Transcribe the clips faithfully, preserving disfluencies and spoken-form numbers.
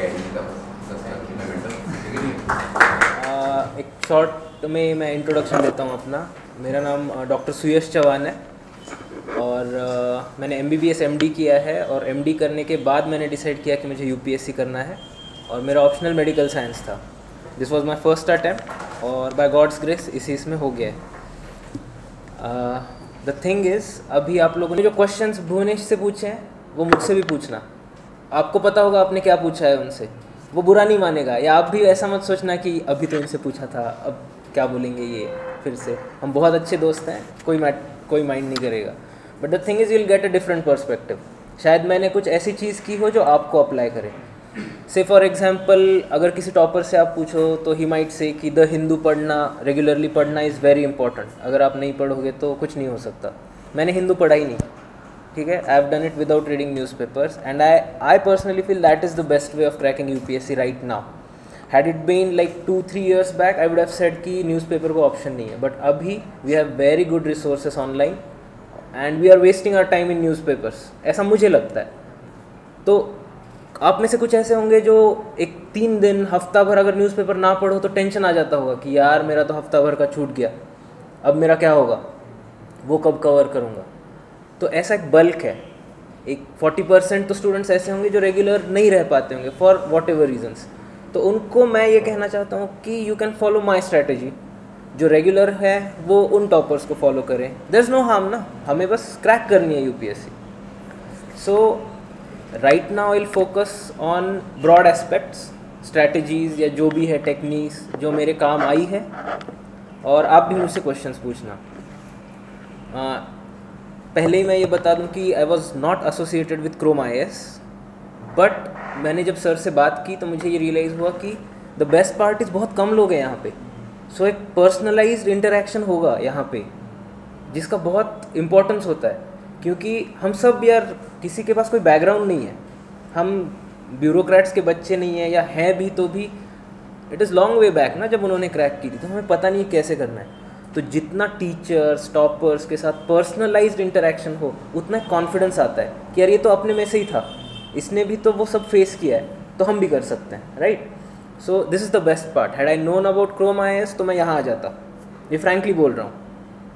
Academy का दस साल की मैं बेटा। uh, एक शॉर्ट में मैं इंट्रोडक्शन देता हूँ अपना। मेरा नाम डॉक्टर सुयश चौहान है और uh, मैंने M B B S M D किया है और एम डी करने के बाद मैंने डिसाइड किया कि मुझे यू पी एस सी करना है और मेरा ऑप्शनल मेडिकल साइंस था। This was my first attempt और बाय गॉड्स ग्रेस इसी इसमें हो गया है। द थिंग इज़, अभी आप लोगों ने जो क्वेश्चंस भुवनेश से पूछे हैं वो मुझसे भी पूछना। आपको पता होगा आपने क्या पूछा है उनसे, वो बुरा नहीं मानेगा। या आप भी ऐसा मत सोचना कि अभी तो इनसे पूछा था अब क्या बोलेंगे ये फिर से। हम बहुत अच्छे दोस्त हैं, कोई मैट कोई माइंड नहीं करेगा। But the thing is you will get a different perspective. शायद मैंने कुछ ऐसी चीज़ की हो जो आपको अप्लाई करे। से फॉर एग्जाम्पल, अगर किसी टॉपर से आप पूछो तो ही माइट से कि द हिंदू पढ़ना, रेगुलरली पढ़ना इज़ वेरी इंपॉर्टेंट। अगर आप नहीं पढ़ोगे तो कुछ नहीं हो सकता। मैंने हिंदू पढ़ा ही नहीं, ठीक है। I have done it without reading newspapers and I I personally feel that is the best way of cracking U P S C right now. Had it been like two three years back I would have said कि newspaper को option नहीं है। But अभी we have very good resources online and we are wasting our time in newspapers, ऐसा मुझे लगता है। तो आप में से कुछ ऐसे होंगे जो एक तीन दिन हफ्ता भर अगर न्यूज़पेपर ना पढ़ो तो टेंशन आ जाता होगा कि यार मेरा तो हफ्ता भर का छूट गया, अब मेरा क्या होगा, वो कब कवर करूँगा। तो ऐसा एक बल्क है। एक फोर्टी परसेंट तो स्टूडेंट्स ऐसे होंगे जो रेगुलर नहीं रह पाते होंगे फॉर वॉट एवर रीजन्स। तो उनको मैं ये कहना चाहता हूँ कि you can follow my strategy. जो रेगुलर है वो उन टॉपर्स को फॉलो करें। देयर इज़ नो हार्म ना, हमें बस क्रैक करनी है U P S C. So right now I will focus on broad aspects, strategies या जो भी है टेक्निक्स जो मेरे काम आई है, और आप भी मुझसे क्वेश्चंस पूछना। uh, पहले ही मैं ये बता दूं कि I was not associated with Chrome I S, but मैंने जब सर से बात की तो मुझे ये रियलाइज़ हुआ कि द बेस्ट पार्ट इज़ बहुत कम लोग हैं यहाँ पे। सो so, एक पर्सनलाइज्ड इंटरेक्शन होगा यहाँ पे जिसका बहुत इम्पोर्टेंस होता है, क्योंकि हम सब यार किसी के पास कोई बैकग्राउंड नहीं है। हम ब्यूरोक्रेट्स के बच्चे नहीं हैं, या हैं भी तो भी it is long way back ना, जब उन्होंने क्रैक की थी तो हमें पता नहीं कैसे करना है। तो जितना टीचर्स टॉपर्स के साथ पर्सनलाइज्ड इंटरेक्शन हो उतना कॉन्फिडेंस आता है कि यार ये तो अपने में से ही था, इसने भी तो वो सब फेस किया है तो हम भी कर सकते हैं, right. So this is the best part. Had I known about Chrome I S तो मैं यहाँ आ जाता, ये फ्रैंकली बोल रहा हूँ।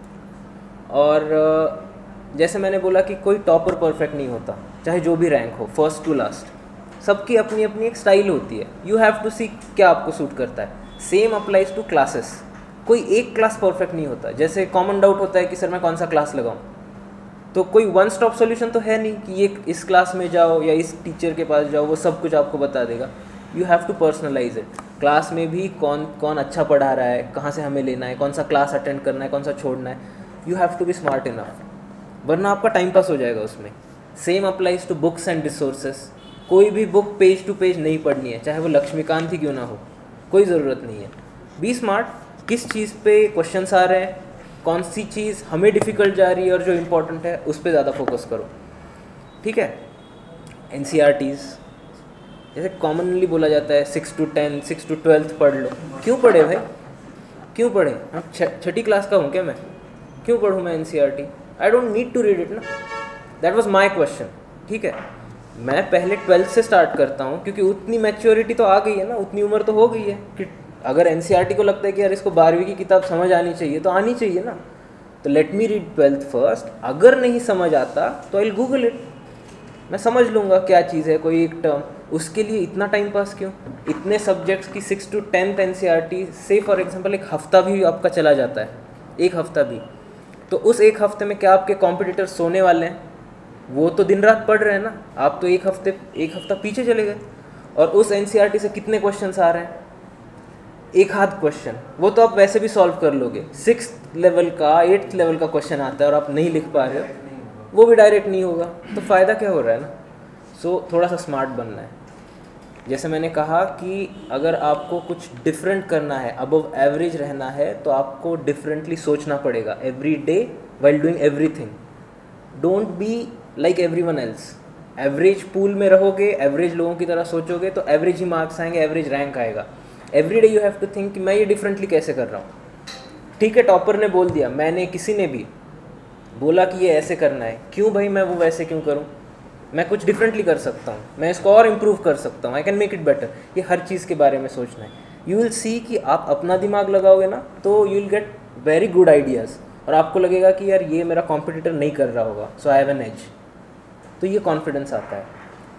और जैसे मैंने बोला कि कोई टॉपर परफेक्ट नहीं होता, चाहे जो भी रैंक हो, फर्स्ट टू लास्ट। सबकी अपनी अपनी एक स्टाइल होती है। यू हैव टू सी क्या आपको सूट करता है। Same applies to classes. कोई एक क्लास परफेक्ट नहीं होता। जैसे कॉमन डाउट होता है कि सर मैं कौन सा क्लास लगाऊं, तो कोई वन स्टॉप सॉल्यूशन तो है नहीं कि ये इस क्लास में जाओ या इस टीचर के पास जाओ, वो सब कुछ आपको बता देगा। You have to personalise it. Class में भी कौन कौन अच्छा पढ़ा रहा है, कहाँ से हमें लेना है, कौन सा क्लास अटेंड करना है, कौन सा छोड़ना है। You have to be smart enough, वरना आपका टाइम पास हो जाएगा उसमें। Same applies to books and resources. कोई भी बुक पेज टू पेज नहीं पढ़नी है, चाहे वो लक्ष्मीकांत ही क्यों ना हो, कोई ज़रूरत नहीं है। Be smart. किस चीज़ पे क्वेश्चंस आ रहे हैं, कौन सी चीज़ हमें डिफ़िकल्ट जा रही है और जो इम्पोर्टेंट है उस पर ज़्यादा फोकस करो, ठीक है। एन सी आर टीज़ जैसे कॉमनली बोला जाता है six to ten six to twelfth पढ़ लो। क्यों पढ़े भाई, क्यों पढ़े? छठी क्लास का हूँ क्या मैं, क्यों पढ़ूँ मैं N C R T? I don't need to read it ना। दैट वॉज माई क्वेश्चन, ठीक है। मैं पहले ट्वेल्थ से स्टार्ट करता हूँ क्योंकि उतनी मैच्योरिटी तो आ गई है ना, उतनी उम्र तो हो गई है कि अगर एन सी आर टी को लगता है कि यार इसको बारहवीं की किताब समझ आनी चाहिए तो आनी चाहिए ना। तो let me read twelfth first. अगर नहीं समझ आता तो आई विल गूगल इट, मैं समझ लूँगा क्या चीज़ है, कोई एक टर्म। उसके लिए इतना टाइम पास क्यों? इतने सब्जेक्ट्स की six to tenth N C R T से फॉर एग्जाम्पल एक हफ़्ता भी आपका चला जाता है, एक हफ़्ता भी। तो उस एक हफ्ते में क्या आपके कॉम्पिटिटर सोने वाले हैं? वो तो दिन रात पढ़ रहे हैं ना। आप तो एक हफ्ते एक हफ्ता पीछे चले गए। और उस एन सी आर टी से कितने क्वेश्चंस आ रहे हैं? एक हाथ क्वेश्चन, वो तो आप वैसे भी सॉल्व कर लोगे। सिक्स लेवल का एट्थ लेवल का क्वेश्चन आता है और आप नहीं लिख पा रहे हो, वो भी डायरेक्ट नहीं होगा, तो फ़ायदा क्या हो रहा है ना। सो so, थोड़ा सा स्मार्ट बनना है। जैसे मैंने कहा कि अगर आपको कुछ डिफरेंट करना है, अबव एवरेज रहना है, तो आपको डिफरेंटली सोचना पड़ेगा every day while doing everything. Don't be like everyone else. Average pool में रहोगे, एवरेज लोगों की तरह सोचोगे तो एवरेज ही मार्क्स आएंगे, एवरेज रैंक आएगा। Every day you have to think कि मैं ये डिफरेंटली कैसे कर रहा हूँ, ठीक है। टॉपर ने बोल दिया, मैंने किसी ने भी बोला कि ये ऐसे करना है, क्यों भाई मैं वो वैसे क्यों करूँ? मैं कुछ डिफरेंटली कर सकता हूँ, मैं इसको और इम्प्रूव कर सकता हूँ, I can make it better. ये हर चीज़ के बारे में सोचना है। यू विल सी कि आप अपना दिमाग लगाओगे ना तो you will get very good ideas, और आपको लगेगा कि यार ये मेरा कॉम्पिटिटर नहीं कर रहा होगा, so I have an edge. तो ये कॉन्फिडेंस आता है।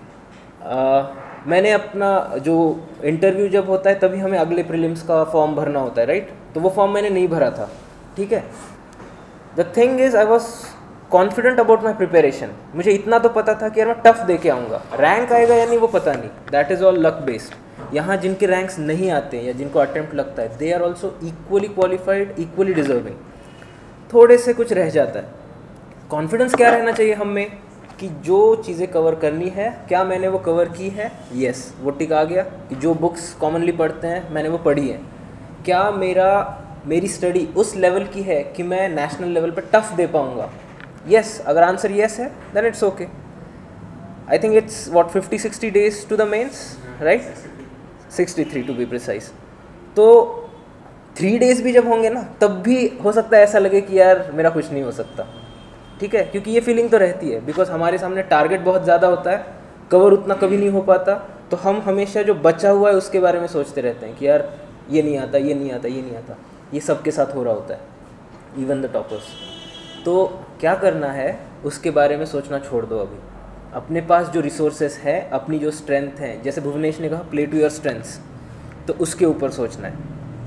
uh, मैंने अपना जो इंटरव्यू जब होता है तभी हमें अगले प्रीलिम्स का फॉर्म भरना होता है, राइट? तो वो फॉर्म मैंने नहीं भरा था, ठीक है। The thing is I was confident about my preparation. मुझे इतना तो पता था कि यार मैं टफ दे के आऊँगा, रैंक आएगा या नहीं वो पता नहीं, that is all luck based. यहाँ जिनके रैंक्स नहीं आते हैं या जिनको अटेम्प्ट लगता है, they are also equally qualified, equally deserving. थोड़े से कुछ रह जाता है। कॉन्फिडेंस क्या रहना चाहिए हम में कि जो चीज़ें कवर करनी है, क्या मैंने वो कवर की है? यस, वो टिक आ गया कि जो बुक्स कॉमनली पढ़ते हैं मैंने वो पढ़ी है। क्या मेरा मेरी स्टडी उस लेवल की है कि मैं नेशनल लेवल पर टफ दे पाऊँगा? यस, अगर आंसर यस है then it's okay. I think it's what fifty sixty days to the mains, right? Sixty three to be precise. तो थ्री डेज भी जब होंगे ना तब भी हो सकता है ऐसा लगे कि यार मेरा कुछ नहीं हो सकता, ठीक है, क्योंकि ये फीलिंग तो रहती है। बिकॉज हमारे सामने टारगेट बहुत ज़्यादा होता है, कवर उतना कभी नहीं हो पाता, तो हम हमेशा जो बचा हुआ है उसके बारे में सोचते रहते हैं कि यार ये नहीं आता, ये नहीं आता, ये नहीं आता। ये सबके साथ हो रहा होता है, इवन द टॉपर्स। तो क्या करना है उसके बारे में सोचना छोड़ दो अभी। अपने पास जो रिसोर्सेस है, अपनी जो स्ट्रेंथ है, जैसे भुवनेश ने कहा प्ले टू योर स्ट्रेंथ्स, तो उसके ऊपर सोचना है।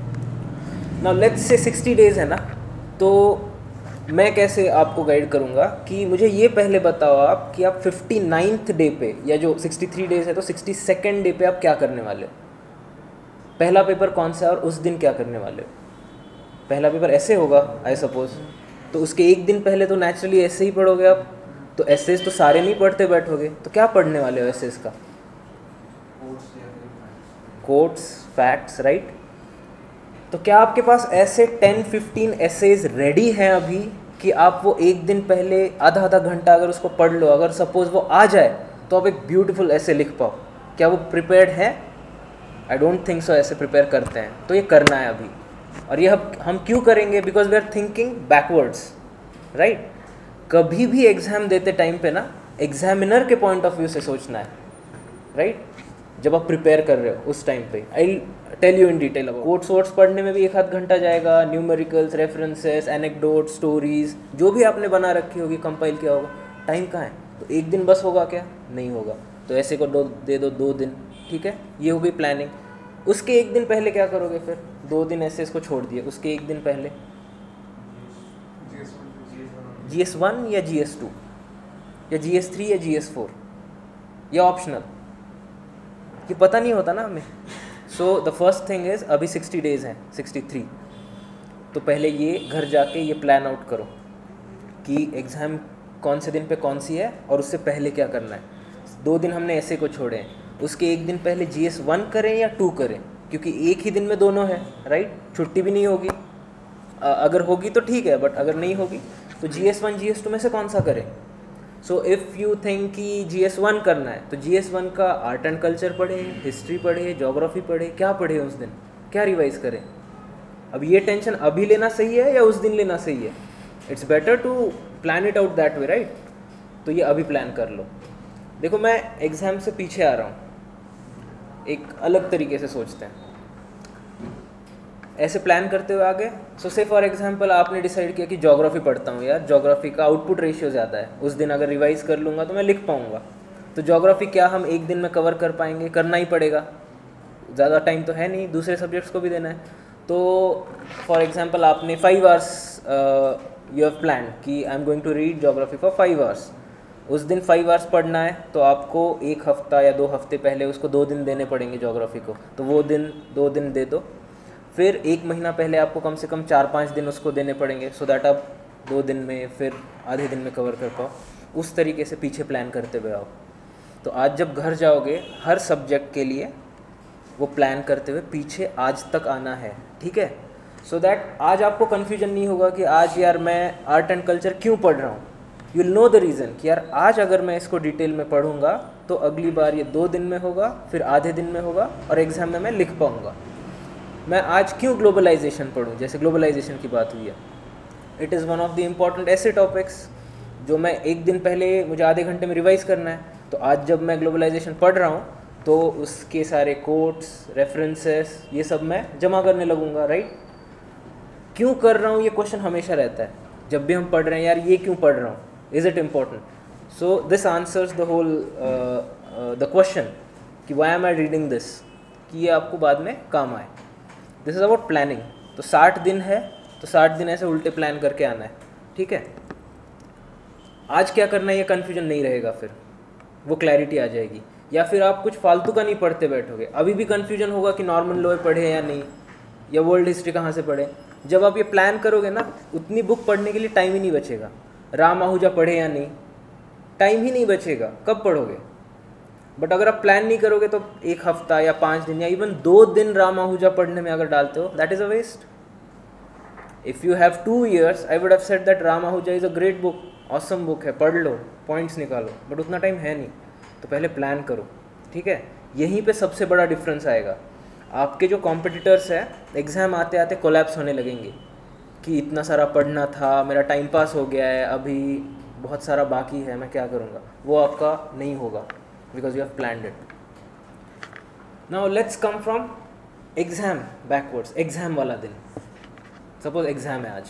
Now let's say sixty days है ना, तो मैं कैसे आपको गाइड करूँगा कि मुझे ये पहले बताओ आप कि आप फिफ्टी नाइन्थ डे पे, या जो सिक्सटी थ्री डेज़ है तो सिक्सटी सेकेंड डे पे आप क्या करने वाले हो? पहला पेपर कौन सा है और उस दिन क्या करने वाले हो? पहला पेपर ऐसे होगा आई सपोज, तो उसके एक दिन पहले तो नेचुरली ऐसे ही पढ़ोगे आप, तो एसेज तो सारे नहीं पढ़ते बैठोगे, तो क्या पढ़ने वाले हो एसेज का? Quotes, facts, right? तो क्या आपके पास ऐसे टेन फिफ्टीन एसेज रेडी हैं अभी कि आप वो एक दिन पहले आधा आधा घंटा अगर उसको पढ़ लो, अगर सपोज वो आ जाए तो आप एक ब्यूटीफुल ऐसे लिख पाओ? क्या वो प्रिपेयर्ड है? आई डोंट थिंक सो ऐसे प्रिपेयर करते हैं। तो ये करना है अभी। और ये हम हम क्यों करेंगे? Because we are thinking backwards, right? कभी भी एग्ज़ाम देते टाइम पे ना एग्जामिनर के पॉइंट ऑफ व्यू से सोचना है, राइट? जब आप प्रिपेयर कर रहे हो उस टाइम पे। I tell you in detail. अब कोट्स वोट्स पढ़ने में भी एक आध घंटा जाएगा, न्यूमेरिकल्स, रेफरेंसेस, एनेक्डोट, स्टोरीज जो भी आपने बना रखी होगी, कंपाइल किया होगा, टाइम कहाँ है? तो एक दिन बस होगा क्या? नहीं होगा। तो ऐसे को दो दे दो दो दिन, ठीक है? ये हो गई प्लानिंग। उसके एक दिन पहले क्या करोगे फिर? दो दिन ऐसे इसको छोड़ दिए, उसके एक दिन पहले जी एस वन या जी एस टू या जी एस थ्री या जी एस फोर या ऑप्शनल, ये पता नहीं होता ना हमें। So the first thing is अभी सिक्सटी डेज़ हैं, सिक्सटी थ्री, तो पहले ये घर जाके ये प्लान आउट करो कि एग्ज़ाम कौन से दिन पे कौन सी है और उससे पहले क्या करना है। दो दिन हमने ऐसे को छोड़े हैं, उसके एक दिन पहले जी एस वन करें या टू करें, क्योंकि एक ही दिन में दोनों है, राइट? छुट्टी भी नहीं होगी, अगर होगी तो ठीक है, बट अगर नहीं होगी तो G S one G S two में से कौन सा करें? सो इफ़ यू थिंक कि जी एस वन करना है तो जी एस वन का आर्ट एंड कल्चर पढ़े, हिस्ट्री पढ़े, ज्योग्राफी पढ़े, क्या पढ़े उस दिन, क्या रिवाइज करें? अब ये टेंशन अभी लेना सही है या उस दिन लेना सही है? It's better to plan it out that way, right? तो ये अभी प्लान कर लो। देखो मैं एग्ज़ाम से पीछे आ रहा हूँ, एक अलग तरीके से सोचते हैं, ऐसे प्लान करते हुए आगे। सो से फॉर एग्जांपल आपने डिसाइड किया कि ज्योग्राफी पढ़ता हूँ यार, ज्योग्राफी का आउटपुट रेशियो ज़्यादा है, उस दिन अगर रिवाइज कर लूँगा तो मैं लिख पाऊँगा। तो ज्योग्राफी क्या हम एक दिन में कवर कर पाएंगे? करना ही पड़ेगा, ज़्यादा टाइम तो है नहीं, दूसरे सब्जेक्ट्स को भी देना है। तो फॉर एग्जांपल आपने five hours you have plan कि I am going to read geography for five hours. उस दिन फाइव आवर्स पढ़ना है तो आपको एक हफ्ता या दो हफ्ते पहले उसको दो दिन देने पड़ेंगे ज्योग्राफी को, तो वो दिन दो दिन दे दो। फिर एक महीना पहले आपको कम से कम चार पाँच दिन उसको देने पड़ेंगे, सो दैट आप दो दिन में फिर आधे दिन में कवर कर पाओ। उस तरीके से पीछे प्लान करते हुए आओ। तो आज जब घर जाओगे हर सब्जेक्ट के लिए वो प्लान करते हुए पीछे आज तक आना है, ठीक है? सो दैट आज आपको कन्फ्यूजन नहीं होगा कि आज यार मैं आर्ट एंड कल्चर क्यों पढ़ रहा हूँ। You will know the reason कि यार आज अगर मैं इसको डिटेल में पढ़ूंगा तो अगली बार ये दो दिन में होगा, फिर आधे दिन में होगा और एग्ज़ाम में मैं लिख पाऊँगा। मैं आज क्यों ग्लोबलाइजेशन पढ़ूँ, जैसे ग्लोबलाइजेशन की बात हुई है, it is one of the important ऐसे टॉपिक्स जो मैं एक दिन पहले मुझे आधे घंटे में रिवाइज़ करना है, तो आज जब मैं ग्लोबलाइजेशन पढ़ रहा हूँ तो उसके सारे कोट्स, रेफरेंसेस, ये सब मैं जमा करने लगूंगा, राइट। क्यों कर रहा हूँ ये क्वेश्चन हमेशा रहता है जब भी हम पढ़ रहे हैं, यार ये क्यों पढ़ रहा हूँ, is it important. So this answers the whole the question कि why am I reading this, कि ये आपको बाद में काम आए। This is about planning. तो साठ दिन है तो साठ दिन ऐसे उल्टे प्लान करके आना है, ठीक है। आज क्या करना है ये कन्फ्यूजन नहीं रहेगा, फिर वो क्लैरिटी आ जाएगी। या फिर आप कुछ फालतू का नहीं पढ़ते बैठोगे, अभी भी कन्फ्यूजन होगा कि नॉर्मन लॉ पढ़े या नहीं, या वर्ल्ड हिस्ट्री कहाँ से पढ़े। जब आप ये प्लान करोगे ना, उतनी बुक पढ़ने के लिए टाइम ही नहीं बचेगा। राम आहूजा पढ़े या नहीं, टाइम ही नहीं बचेगा, कब पढ़ोगे। बट अगर आप प्लान नहीं करोगे तो एक हफ्ता या पाँच दिन या इवन दो दिन राम आहूजा पढ़ने में अगर डालते हो, that is a waste. If you have two years I would have said that Ram Ahuja is a great book, awesome book है, पढ़ लो, पॉइंट्स निकालो। बट उतना टाइम है नहीं, तो पहले प्लान करो, ठीक है। यहीं पे सबसे बड़ा डिफरेंस आएगा। आपके जो कॉम्पिटिटर्स हैं, एग्ज़ाम आते आते कोलैप्स होने लगेंगे कि इतना सारा पढ़ना था, मेरा टाइम पास हो गया है, अभी बहुत सारा बाकी है, मैं क्या करूँगा। वो आपका नहीं होगा, because you have planned it. Now let's come from exam backwards. Exam वाला दिन, सपोज एग्ज़ाम है आज।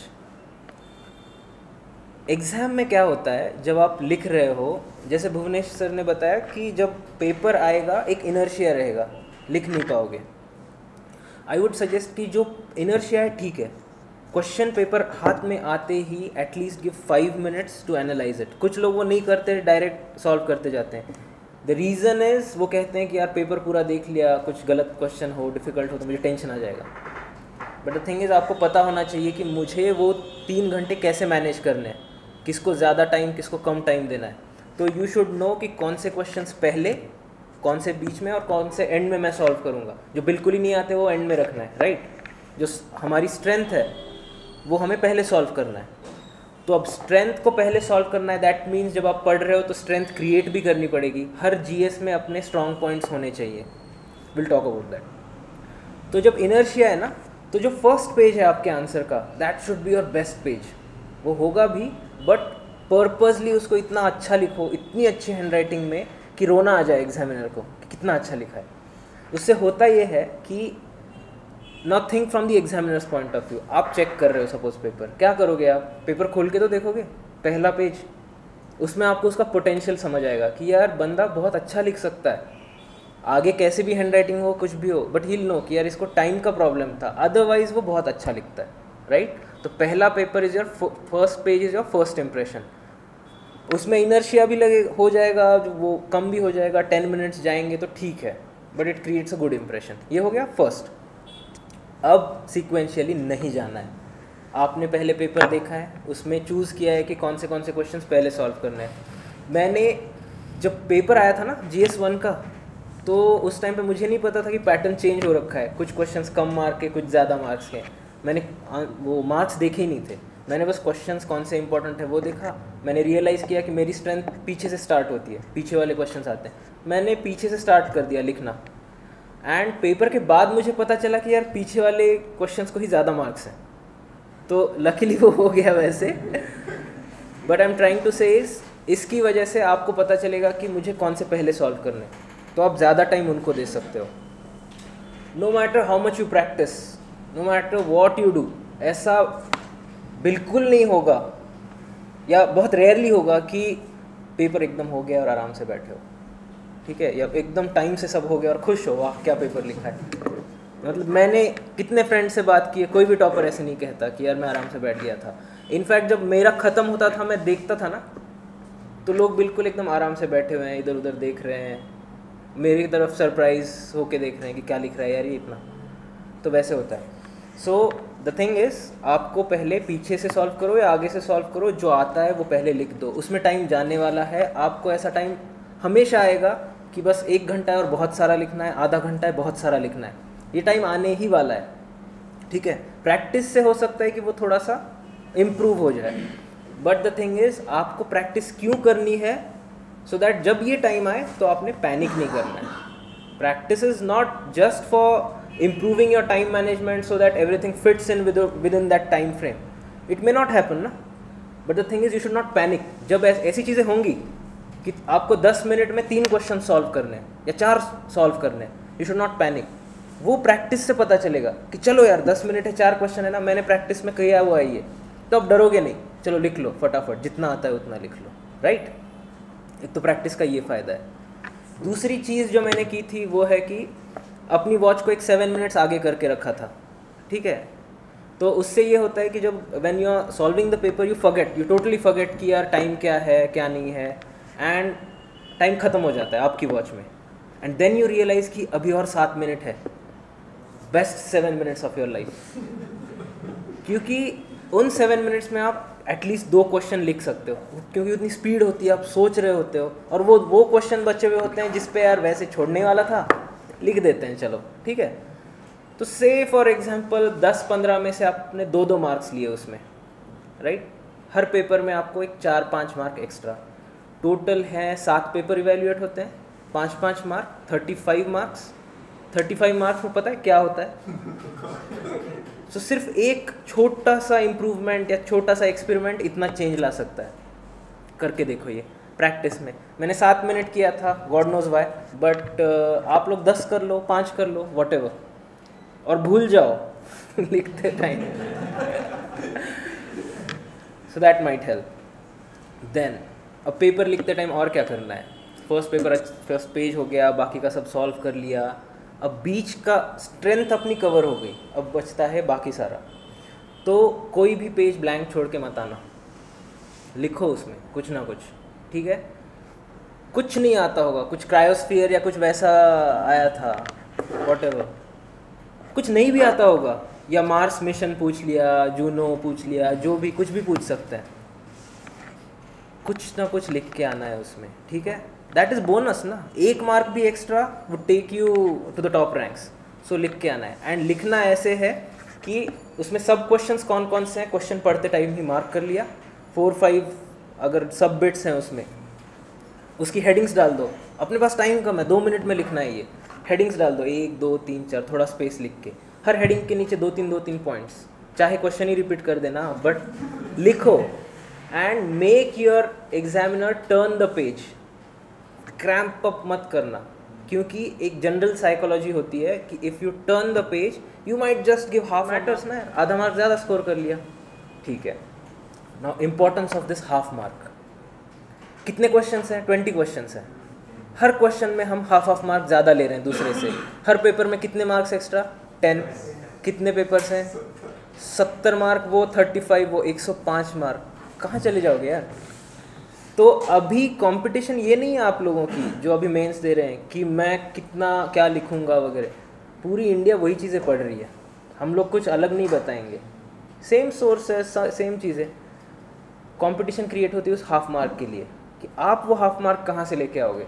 एग्ज़ाम में क्या होता है, जब आप लिख रहे हो, जैसे भुवनेश सर ने बताया कि जब पेपर आएगा एक इनर्शिया रहेगा, लिख नहीं पाओगे। आई वुड सजेस्ट कि जो इनर्शिया है ठीक है, क्वेश्चन पेपर हाथ में आते ही at least give five minutes to analyse it. कुछ लोग वो नहीं करते, डायरेक्ट सॉल्व करते जाते हैं। द रीज़न इज़ वो कहते हैं कि यार पेपर पूरा देख लिया, कुछ गलत क्वेश्चन हो, डिफ़िकल्ट हो तो मुझे टेंशन आ जाएगा। बट द थिंग इज़ आपको पता होना चाहिए कि मुझे वो तीन घंटे कैसे मैनेज करने हैं, किसको ज़्यादा टाइम, किसको कम टाइम देना है। तो यू शुड नो कि कौन से क्वेश्चंस पहले, कौन से बीच में और कौन से एंड में मैं सॉल्व करूँगा। जो बिल्कुल ही नहीं आते वो एंड में रखना है, राइट। जो हमारी स्ट्रेंथ है वो हमें पहले सॉल्व करना है। तो अब स्ट्रेंथ को पहले सॉल्व करना है, दैट मीन्स जब आप पढ़ रहे हो तो स्ट्रेंथ क्रिएट भी करनी पड़ेगी। हर जीएस में अपने स्ट्रॉन्ग पॉइंट्स होने चाहिए, विल टॉक अबाउट दैट। तो जब इनर्शिया है ना, तो जो फर्स्ट पेज है आपके आंसर का, that should be your best page. वो होगा भी, बट पर्पसली उसको इतना अच्छा लिखो, इतनी अच्छी हैंडराइटिंग में कि रोना आ जाए एग्जामिनर को कि कितना अच्छा लिखा है। उससे होता ये है कि not think from the examiner's point of view. आप चेक कर रहे हो सपोज पेपर, क्या करोगे आप, पेपर खोल के तो देखोगे पहला पेज, उसमें आपको उसका पोटेंशियल समझ आएगा कि यार बंदा बहुत अच्छा लिख सकता है। आगे कैसे भी हैंडराइटिंग हो, कुछ भी हो, बट ही विल नो कि यार इसको टाइम का प्रॉब्लम था, अदरवाइज वो बहुत अच्छा लिखता है, राइट। तो पहला paper is your first page, is your first impression. उसमें इनर्शिया भी लगे हो जाएगा, जो वो कम भी हो जाएगा, टेन मिनट्स जाएंगे तो ठीक है, but it creates a good impression. ये हो गया फर्स्ट। अब सीक्वेंशियली नहीं जाना है, आपने पहले पेपर देखा है, उसमें चूज़ किया है कि कौन से कौन से क्वेश्चंस पहले सॉल्व करने हैं। मैंने जब पेपर आया था ना जी एस वन का, तो उस टाइम पे मुझे नहीं पता था कि पैटर्न चेंज हो रखा है, कुछ क्वेश्चंस कम मार्क के, कुछ ज़्यादा मार्क्स के। मैंने वो मार्क्स देखे ही नहीं थे, मैंने बस क्वेश्चंस कौन से इंपॉर्टेंट है वो देखा। मैंने रियलाइज़ किया कि मेरी स्ट्रेंथ पीछे से स्टार्ट होती है, पीछे वाले क्वेश्चंस आते हैं, मैंने पीछे से स्टार्ट कर दिया लिखना। एंड पेपर के बाद मुझे पता चला कि यार पीछे वाले क्वेश्चंस को ही ज़्यादा मार्क्स हैं, तो लकीली वो हो गया वैसे। But I am trying to say इस इसकी वजह से आपको पता चलेगा कि मुझे कौन से पहले सॉल्व करने, तो आप ज़्यादा टाइम उनको दे सकते हो। No matter how much you practise, no matter what you do, ऐसा बिल्कुल नहीं होगा या बहुत रेयरली होगा कि पेपर एकदम हो गया और आराम से बैठे हो, ठीक है, या एकदम टाइम से सब हो गया और खुश हो, वाह क्या पेपर लिखा है। मतलब मैंने कितने फ्रेंड से बात की है, कोई भी टॉपर ऐसे नहीं कहता कि यार मैं आराम से बैठ गया था। इनफैक्ट जब मेरा ख़त्म होता था, मैं देखता था ना, तो लोग बिल्कुल एकदम आराम से बैठे हुए हैं, इधर उधर देख रहे हैं, मेरी तरफ सरप्राइज होके देख रहे हैं कि क्या लिख रहा है यार ये इतना। तो वैसे होता है। सो द थिंग इज़, आपको पहले पीछे से सॉल्व करो या आगे से सॉल्व करो, जो आता है वो पहले लिख दो। उसमें टाइम जाने वाला है, आपको ऐसा टाइम हमेशा आएगा कि बस एक घंटा है और बहुत सारा लिखना है, आधा घंटा है बहुत सारा लिखना है, ये टाइम आने ही वाला है, ठीक है। प्रैक्टिस से हो सकता है कि वो थोड़ा सा इम्प्रूव हो जाए, बट द थिंग इज़ आपको प्रैक्टिस क्यों करनी है, सो so दैट जब ये टाइम आए तो आपने पैनिक नहीं करना है। Practice is not just for improving your time management so that everything fits in with within that time frame. It may not happen ना, but the thing is you should not panic. जब ऐसी चीज़ें होंगी कि आपको दस minute में तीन क्वेश्चन सॉल्व करने हैं या चार सॉल्व करने हैं, यू शुड नॉट पैनिक। वो प्रैक्टिस से पता चलेगा कि चलो यार दस मिनट है, चार क्वेश्चन है ना, मैंने प्रैक्टिस में किया हुआ है ये, तो अब डरोगे नहीं, चलो लिख लो फटाफट, जितना आता है उतना लिख लो, राइट। एक तो प्रैक्टिस का ये फ़ायदा है। दूसरी चीज़ जो मैंने की थी वो है कि अपनी वॉच को एक सेवन मिनट्स आगे करके रखा था, ठीक है। तो उससे ये होता है कि जब when you are solving the paper you forget, you totally forget कि यार टाइम क्या है क्या नहीं है, एंड टाइम ख़त्म हो जाता है आपकी वॉच में, एंड देन यू रियलाइज़ कि अभी और सात मिनट है, best seven minutes of your life. क्योंकि उन सेवन मिनट्स में आप एटलीस्ट दो क्वेश्चन लिख सकते हो, क्योंकि उतनी स्पीड होती है, आप सोच रहे होते हो, और वो वो क्वेश्चन बचे हुए होते हैं जिस पे यार वैसे छोड़ने वाला था, लिख देते हैं, चलो ठीक है। तो से फॉर एग्जांपल दस पंद्रह में से आपने दो दो मार्क्स लिए उसमें, राइट। हर पेपर में आपको एक चार पाँच मार्क एक्स्ट्रा, टोटल है सात पेपर इवेल्युएट होते हैं, पाँच पाँच mark, thirty five marks. Thirty five marks में पता है क्या होता है? सो so, सिर्फ एक छोटा सा इम्प्रूवमेंट या छोटा सा एक्सपेरिमेंट इतना चेंज ला सकता है। करके देखो ये प्रैक्टिस में। मैंने सात मिनट किया था, गॉड नोज वाई, बट आप लोग दस कर लो, पाँच कर लो, वट एवर, और भूल जाओ लिखते time. So that might help. Then अब पेपर लिखते टाइम और क्या करना है? फर्स्ट पेपर फर्स्ट पेज हो गया, बाकी का सब सॉल्व कर लिया, अब बीच का स्ट्रेंथ अपनी कवर हो गई, अब बचता है बाकी सारा। तो कोई भी पेज ब्लैंक छोड़ के मत आना, लिखो उसमें कुछ ना कुछ, ठीक है। कुछ नहीं आता होगा, कुछ क्रायोस्फीयर या कुछ वैसा आया था, व्हाटएवर, कुछ नहीं भी आता होगा, या मार्स मिशन पूछ लिया, जूनो पूछ लिया, जो भी कुछ भी पूछ सकते हैं, कुछ ना कुछ लिख के आना है उसमें, ठीक है। दैट इज़ बोनस ना, एक मार्क भी extra would take you to the top ranks. So लिख के आना है, एंड लिखना ऐसे है कि उसमें सब क्वेश्चंस कौन कौन से हैं, क्वेश्चन पढ़ते टाइम ही मार्क कर लिया, फोर फाइव अगर सब बिट्स हैं उसमें, उसकी हेडिंग्स डाल दो। अपने पास टाइम कम है, दो मिनट में लिखना है ये, हेडिंग्स डाल दो, एक दो तीन चार, थोड़ा स्पेस लिख के, हर हेडिंग के नीचे दो तीन दो तीन पॉइंट्स, चाहे क्वेश्चन ही रिपीट कर देना, बट लिखो, and make your examiner turn the page. Cramp up मत करना, क्योंकि एक जनरल साइकोलॉजी होती है कि if you turn the page you might just give half matters ना, आधा मार्क ज़्यादा स्कोर कर लिया, ठीक है। Now importance of this half mark. कितने क्वेश्चंस हैं? ट्वेंटी क्वेश्चंस हैं। हर क्वेश्चन में हम हाफ हाफ मार्क ज़्यादा ले रहे हैं दूसरे से। हर पेपर में कितने मार्क्स एक्स्ट्रा? टेन। कितने पेपर्स हैं? सत्तर मार्क, वो थर्टी फाइव, वो एक सौ पाँच मार्क। कहाँ चले जाओगे यार? तो अभी कंपटीशन ये नहीं है आप लोगों की जो अभी मेंस दे रहे हैं कि मैं कितना क्या लिखूंगा वगैरह, पूरी इंडिया वही चीज़ें पढ़ रही है, हम लोग कुछ अलग नहीं बताएंगे, सेम सोर्स है, सेम चीज़ें। कंपटीशन क्रिएट होती है उस हाफ मार्क के लिए कि आप वो हाफ मार्क कहाँ से लेके आओगे।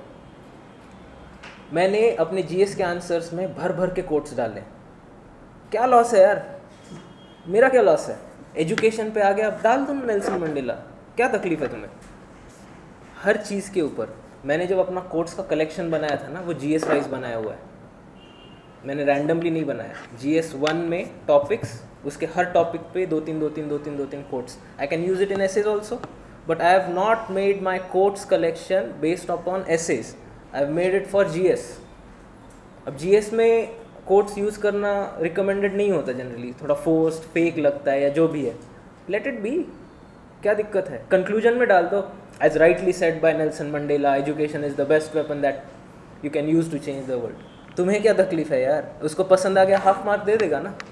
मैंने अपने जीएस के आंसर्स में भर भर के कोट्स डाले, क्या लॉस है यार, मेरा क्या लॉस है? एजुकेशन पे आ गया, अब डाल दो नेल्सन मंडेला, क्या तकलीफ है तुम्हें? हर चीज़ के ऊपर मैंने जब अपना कोट्स का कलेक्शन बनाया था ना, वो जीएस वाइज बनाया हुआ है, मैंने रैंडमली नहीं बनाया। जीएस वन में टॉपिक्स, उसके हर टॉपिक पे दो तीन दो तीन दो तीन दो तीन quotes. I can use it in essays also, but I have not made my quotes collection based upon essays, I have made it for GS. अब जीएस में कोट्स यूज़ करना रिकमेंडेड नहीं होता जनरली, थोड़ा फोर्स्ड फेक लगता है या जो भी है, लेट इट बी, क्या दिक्कत है? कंक्लूजन में डाल दो, as rightly said by Nelson Mandela, education is the best weapon that you can use to change the world. तुम्हें क्या तकलीफ है यार? उसको पसंद आ गया, हाफ मार्क दे देगा ना।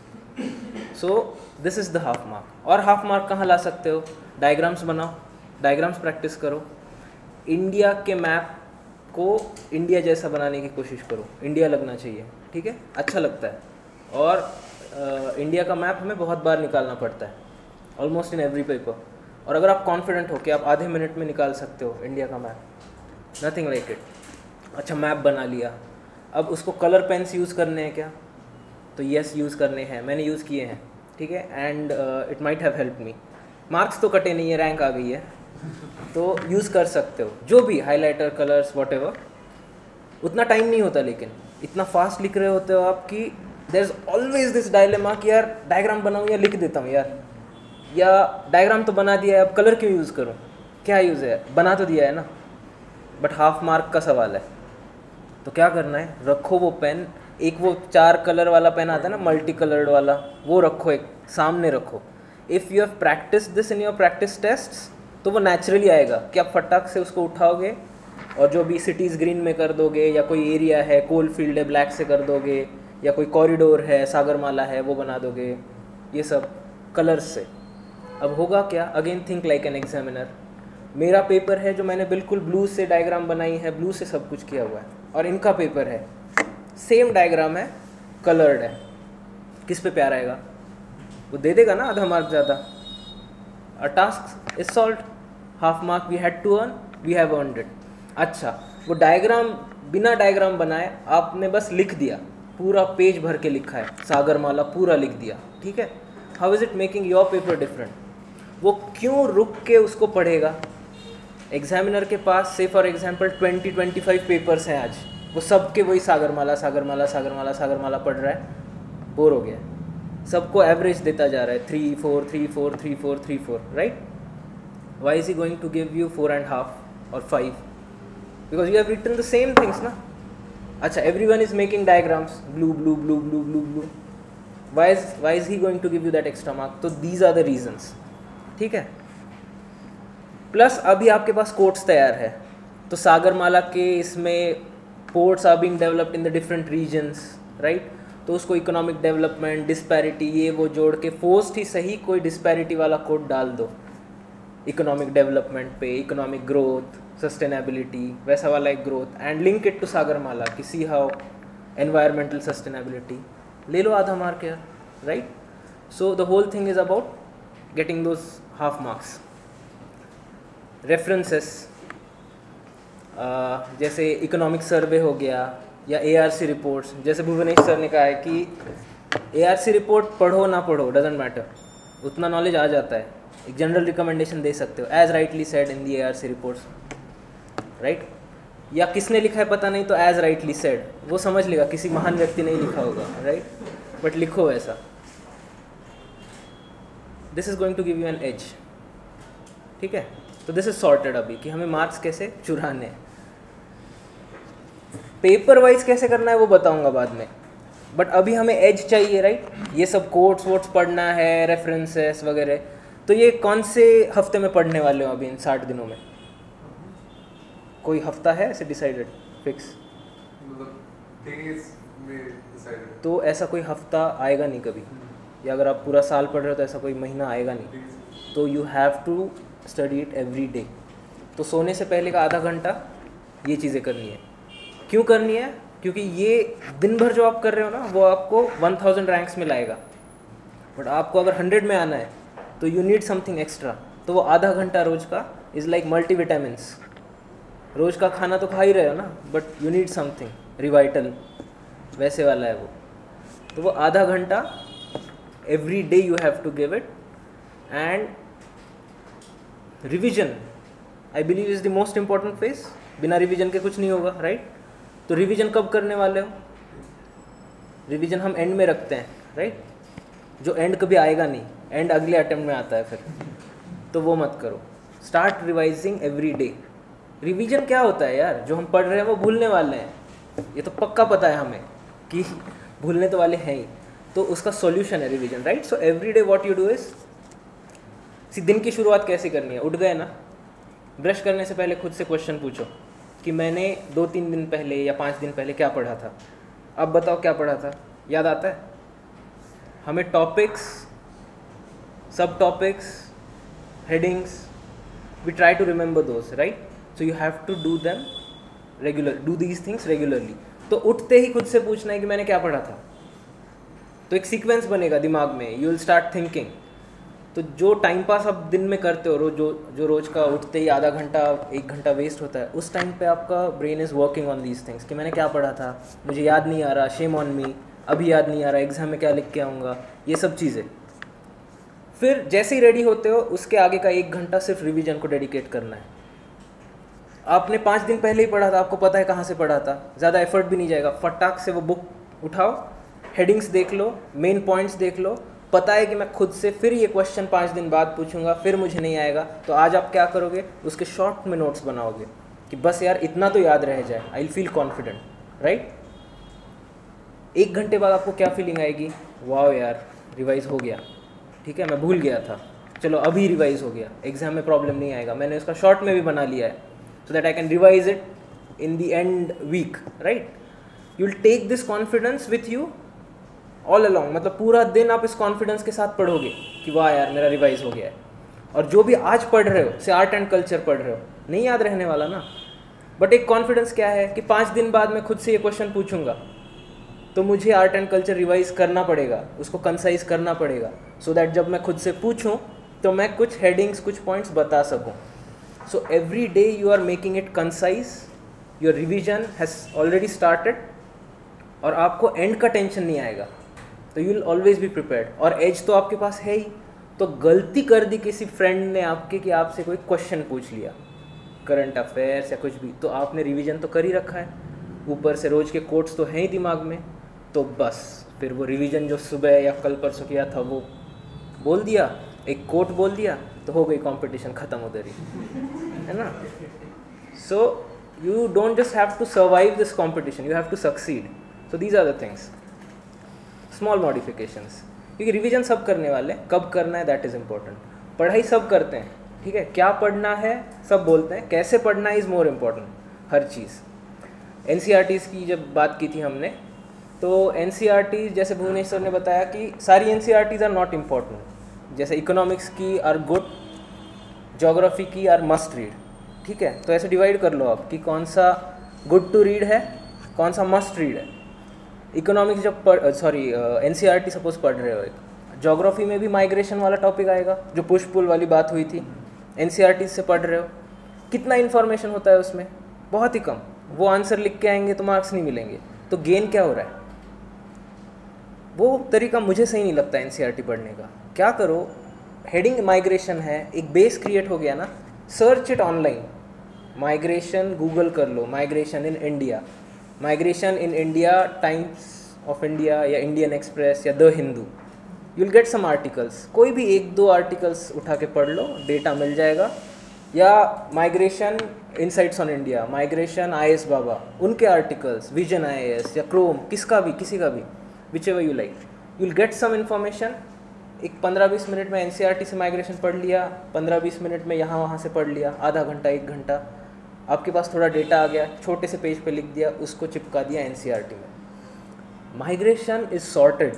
So this is the half mark. और हाफ मार्क कहाँ ला सकते हो? डायग्राम्स बनाओ, डायग्राम्स प्रैक्टिस करो, इंडिया के मैप को इंडिया जैसा बनाने की कोशिश करो, इंडिया लगना चाहिए, ठीक है, अच्छा लगता है। और इंडिया का मैप हमें बहुत बार निकालना पड़ता है, ऑलमोस्ट इन एवरी पेपर। और अगर आप कॉन्फिडेंट हो कि आप आधे मिनट में निकाल सकते हो इंडिया का मैप, नथिंग लाइक इट। अच्छा मैप बना लिया, अब उसको कलर पेन्स यूज़ करने हैं क्या? तो येस यूज़ करने हैं, मैंने यूज़ किए हैं, ठीक है, and it might have help me. Marks तो कटे नहीं है, रैंक आ गई है, तो यूज़ कर सकते हो जो भी, हाईलाइटर, कलर्स, वॉट एवर। उतना टाइम नहीं होता, लेकिन इतना फास्ट लिख रहे होते हो आप कि there is always this dilemma कि यार डायग्राम बनाऊँ या लिख देता हूँ यार, या डायग्राम तो बना दिया है, अब कलर क्यों यूज़ करूँ, क्या यूज़ है, बना तो दिया है ना। बट हाफ मार्क का सवाल है, तो क्या करना है, रखो वो पेन, एक वो चार कलर वाला पेन आता है ना, मल्टी कलर्ड वाला, वो रखो, एक सामने रखो. If you have practice this in your practice tests, तो वो नेचुरली आएगा कि आप फटाक से उसको उठाओगे और जो भी सिटीज़ ग्रीन में कर दोगे, या कोई एरिया है कोल फील्ड है ब्लैक से कर दोगे, या कोई कॉरिडोर है सागरमाला है वो बना दोगे, ये सब कलर्स से. अब होगा क्या, again think like an examiner. मेरा पेपर है जो मैंने बिल्कुल ब्लू से डायग्राम बनाई है, ब्लू से सब कुछ किया हुआ है, और इनका पेपर है सेम डायग्राम है, कलर्ड है. किस पे प्यार आएगा, वो दे देगा ना आधा मार्क ज़्यादा. A task is solved, half mark we had to earn, we have earned it. अच्छा, वो डायग्राम बिना डायग्राम बनाए आपने बस लिख दिया, पूरा पेज भर के लिखा है सागरमाला, पूरा लिख दिया, ठीक है. How is it making your paper different? वो क्यों रुक के उसको पढ़ेगा? एग्जामिनर के पास से for example twenty twenty five papers हैं आज, वो सब के वही सागरमाला सागरमाला सागरमाला सागरमाला पढ़ रहा है, बोर हो गया. सबको एवरेज देता जा रहा है, three four three four three four three four right. Why is he going to give you four and half और five? Because you have written the same things ना. अच्छा, everyone is making diagrams, blue blue blue blue blue blue, why is why is he going to give you that extra mark? तो these are the reasons, ठीक है. Plus अभी आपके पास quotes तैयार है, तो सागरमाला के इसमें ports are being developed in the different regions right. तो उसको इकोनॉमिक डेवलपमेंट, डिस्पैरिटी, ये वो जोड़ के फोर्स्ट ही सही कोई डिस्पैरिटी वाला कोड डाल दो इकोनॉमिक डेवलपमेंट पे, इकोनॉमिक ग्रोथ, सस्टेनेबिलिटी, वैसा वाला एक growth, and link it to Sagarmala कि सी हाउ एनवायरमेंटल सस्टेनेबिलिटी. ले लो आधा मार्क यार, right. So the whole thing is about getting those half marks. References, जैसे इकोनॉमिक सर्वे हो गया या ए आर सी रिपोर्ट्स. जैसे भुवनेश सर ने कहा है कि ए आर सी रिपोर्ट पढ़ो ना पढ़ो डजेंट मैटर, उतना नॉलेज आ जाता है. एक जनरल रिकमेंडेशन दे सकते हो, as rightly said in the A R C reports right. या किसने लिखा है पता नहीं, तो एज राइटली सेड वो समझ लेगा, किसी महान व्यक्ति ने ही लिखा होगा राइट, बट लिखो ऐसा. This is going to give you an edge, ठीक है. तो दिस इज सॉर्टेड अभी कि हमें मार्क्स कैसे चुराने हैं. पेपर वाइज कैसे करना है वो बताऊंगा बाद में, बट अभी हमें एज चाहिए राइट. ये सब कोट्स वोट्स पढ़ना है, रेफरेंसेस वगैरह. तो ये कौन से हफ्ते में पढ़ने वाले हो अभी इन साठ दिनों में? कोई हफ्ता है ऐसे डिसाइडेड फिक्स? तो ऐसा कोई हफ्ता आएगा नहीं कभी, या अगर आप पूरा साल पढ़ रहे हो तो ऐसा कोई महीना आएगा नहीं. तो you have to study it every day. तो सोने से पहले का आधा घंटा ये चीज़ें करनी है. क्यों करनी है? क्योंकि ये दिन भर जो आप कर रहे हो ना वो आपको वन थाउजेंड रैंक्स में लाएगा, बट आपको अगर हंड्रेड में आना है तो यू नीड समथिंग एक्स्ट्रा. तो वो आधा घंटा रोज का इज़ लाइक मल्टी विटामिन्स. रोज का खाना तो खा ही रहे हो ना, but you need something Revital, वैसे वाला है वो. तो वो आधा घंटा every day you have to give it. And revision I believe is the most important phase. बिना रिविजन के कुछ नहीं होगा राइट. तो रिवीजन कब करने वाले हो? रिवीजन हम एंड में रखते हैं राइट, जो एंड कभी आएगा नहीं, एंड अगले अटेम्प्ट में आता है फिर. तो वो मत करो, start revising every day. Revision क्या होता है यार? जो हम पढ़ रहे हैं वो भूलने वाले हैं, ये तो पक्का पता है हमें कि भूलने तो वाले हैं ही. तो उसका सॉल्यूशन है revision right. So every day what you do is, see दिन की शुरुआत कैसे करनी है? उठ गए ना, ब्रश करने से पहले खुद से क्वेश्चन पूछो कि मैंने दो तीन दिन पहले या पाँच दिन पहले क्या पढ़ा था. अब बताओ क्या पढ़ा था, याद आता है? हमें टॉपिक्स, सब topics, headings, we try to remember those right. So you have to do them regular, do these things regularly. तो उठते ही खुद से पूछना है कि मैंने क्या पढ़ा था. तो एक सीक्वेंस बनेगा दिमाग में, यू विल स्टार्ट थिंकिंग. तो जो टाइम पास आप दिन में करते हो, रोज जो जो रोज़ का उठते ही आधा घंटा एक घंटा वेस्ट होता है, उस टाइम पे आपका brain is working on these things कि मैंने क्या पढ़ा था, मुझे याद नहीं आ रहा, शेम ऑन मी, अभी याद नहीं आ रहा, एग्जाम में क्या लिख के आऊँगा, ये सब चीज़ें. फिर जैसे ही रेडी होते हो उसके आगे का एक घंटा सिर्फ रिवीजन को डेडिकेट करना है. आपने पाँच दिन पहले ही पढ़ा था, आपको पता है कहाँ से पढ़ा था, ज़्यादा एफर्ट भी नहीं जाएगा. फटाक से वो बुक उठाओ, हेडिंग्स देख लो, मेन पॉइंट्स देख लो, पता है कि मैं खुद से फिर ये क्वेश्चन पाँच दिन बाद पूछूंगा, फिर मुझे नहीं आएगा. तो आज आप क्या करोगे, उसके शॉर्ट में नोट्स बनाओगे कि बस यार इतना तो याद रह जाए, I will feel confident, right. एक घंटे बाद आपको क्या फीलिंग आएगी, वाह यार रिवाइज हो गया, ठीक है, मैं भूल गया था, चलो अभी रिवाइज हो गया, एग्जाम में प्रॉब्लम नहीं आएगा, मैंने उसका शॉर्ट में भी बना लिया है, so that I can revise it in the end week, right. You will take this confidence with you all along, मतलब पूरा दिन आप इस कॉन्फिडेंस के साथ पढ़ोगे कि वाह यार मेरा रिवाइज हो गया है। और जो भी आज पढ़ रहे हो, से आर्ट एंड कल्चर पढ़ रहे हो, नहीं याद रहने वाला ना, बट एक कॉन्फिडेंस क्या है कि पाँच दिन बाद मैं खुद से ये क्वेश्चन पूछूंगा तो मुझे आर्ट एंड कल्चर रिवाइज करना पड़ेगा, उसको कंसाइज करना पड़ेगा, सो so दैट जब मैं खुद से पूछूं तो मैं कुछ हेडिंग्स, कुछ पॉइंट्स बता सकूं। So every day you are making it concise, your revision has already started, और आपको एंड का टेंशन नहीं आएगा, तो you will always be prepared. और एज तो आपके पास है ही, तो गलती कर दी किसी फ्रेंड ने आपके कि आपसे कोई क्वेश्चन पूछ लिया, करंट अफेयर्स या कुछ भी, तो आपने रिवीजन तो कर ही रखा है, ऊपर से रोज के कोट्स तो हैं ही दिमाग में, तो बस फिर वो रिवीजन जो सुबह या कल परसों किया था वो बोल दिया, एक कोट बोल दिया, तो हो गई कंपटीशन ख़त्म उधर ही, है ना। So you don't just have to survive this competition, you have to succeed. So these are the things, small modifications, क्योंकि रिवीजन सब करने वाले, कब करना है दैट इज़ इम्पोर्टेंट। पढ़ाई सब करते हैं, ठीक है, क्या पढ़ना है सब बोलते हैं, कैसे पढ़ना इज़ मोर इम्पोर्टेंट, हर चीज़। एन सी आर टीज़ की जब बात की थी हमने, तो एन सी आर टीज़ जैसे भुवनेश्वर ने बताया कि सारी N C R Ts are not important, जैसे इकोनॉमिक्स की आर गुड, जोग्राफी की आर मस्ट रीड, ठीक है। तो ऐसे डिवाइड कर लो आप कि कौन सा गुड टू रीड है, कौन सा मस्ट रीड है। इकोनॉमिक्स जब पढ़ sorry N C R T suppose पढ़ रहे हो, एक जोग्राफी में भी माइग्रेशन वाला टॉपिक आएगा, जो पुश पुल वाली बात हुई थी, एन सी आर टी से पढ़ रहे हो, कितना इन्फॉर्मेशन होता है उसमें, बहुत ही कम, वो आंसर लिख के आएंगे तो मार्क्स नहीं मिलेंगे, तो गेन क्या हो रहा है। वो तरीका मुझे सही नहीं लगता एन सी आर टी पढ़ने का। क्या करो, हेडिंग माइग्रेशन है, एक बेस क्रिएट हो गया ना, search it online, migration Google कर लो, migration in India, migration in India, Times of India या इंडियन एक्सप्रेस या the Hindu, you will get some articles, कोई भी एक दो आर्टिकल्स उठा के पढ़ लो, डेटा मिल जाएगा। या migration insights on India, migration I S Baba, उनके articles, vision I A S या क्रोम, किसका भी, किसी का भी, whichever you like, you will get some information. एक पंद्रह बीस मिनट में एन सी आर टी से माइग्रेशन पढ़ लिया, पंद्रह बीस मिनट में यहाँ वहाँ से पढ़ लिया, आधा घंटा एक घंटा आपके पास थोड़ा डेटा आ गया, छोटे से पेज पे लिख दिया, उसको चिपका दिया एन सी आर टी में। Migration is sorted.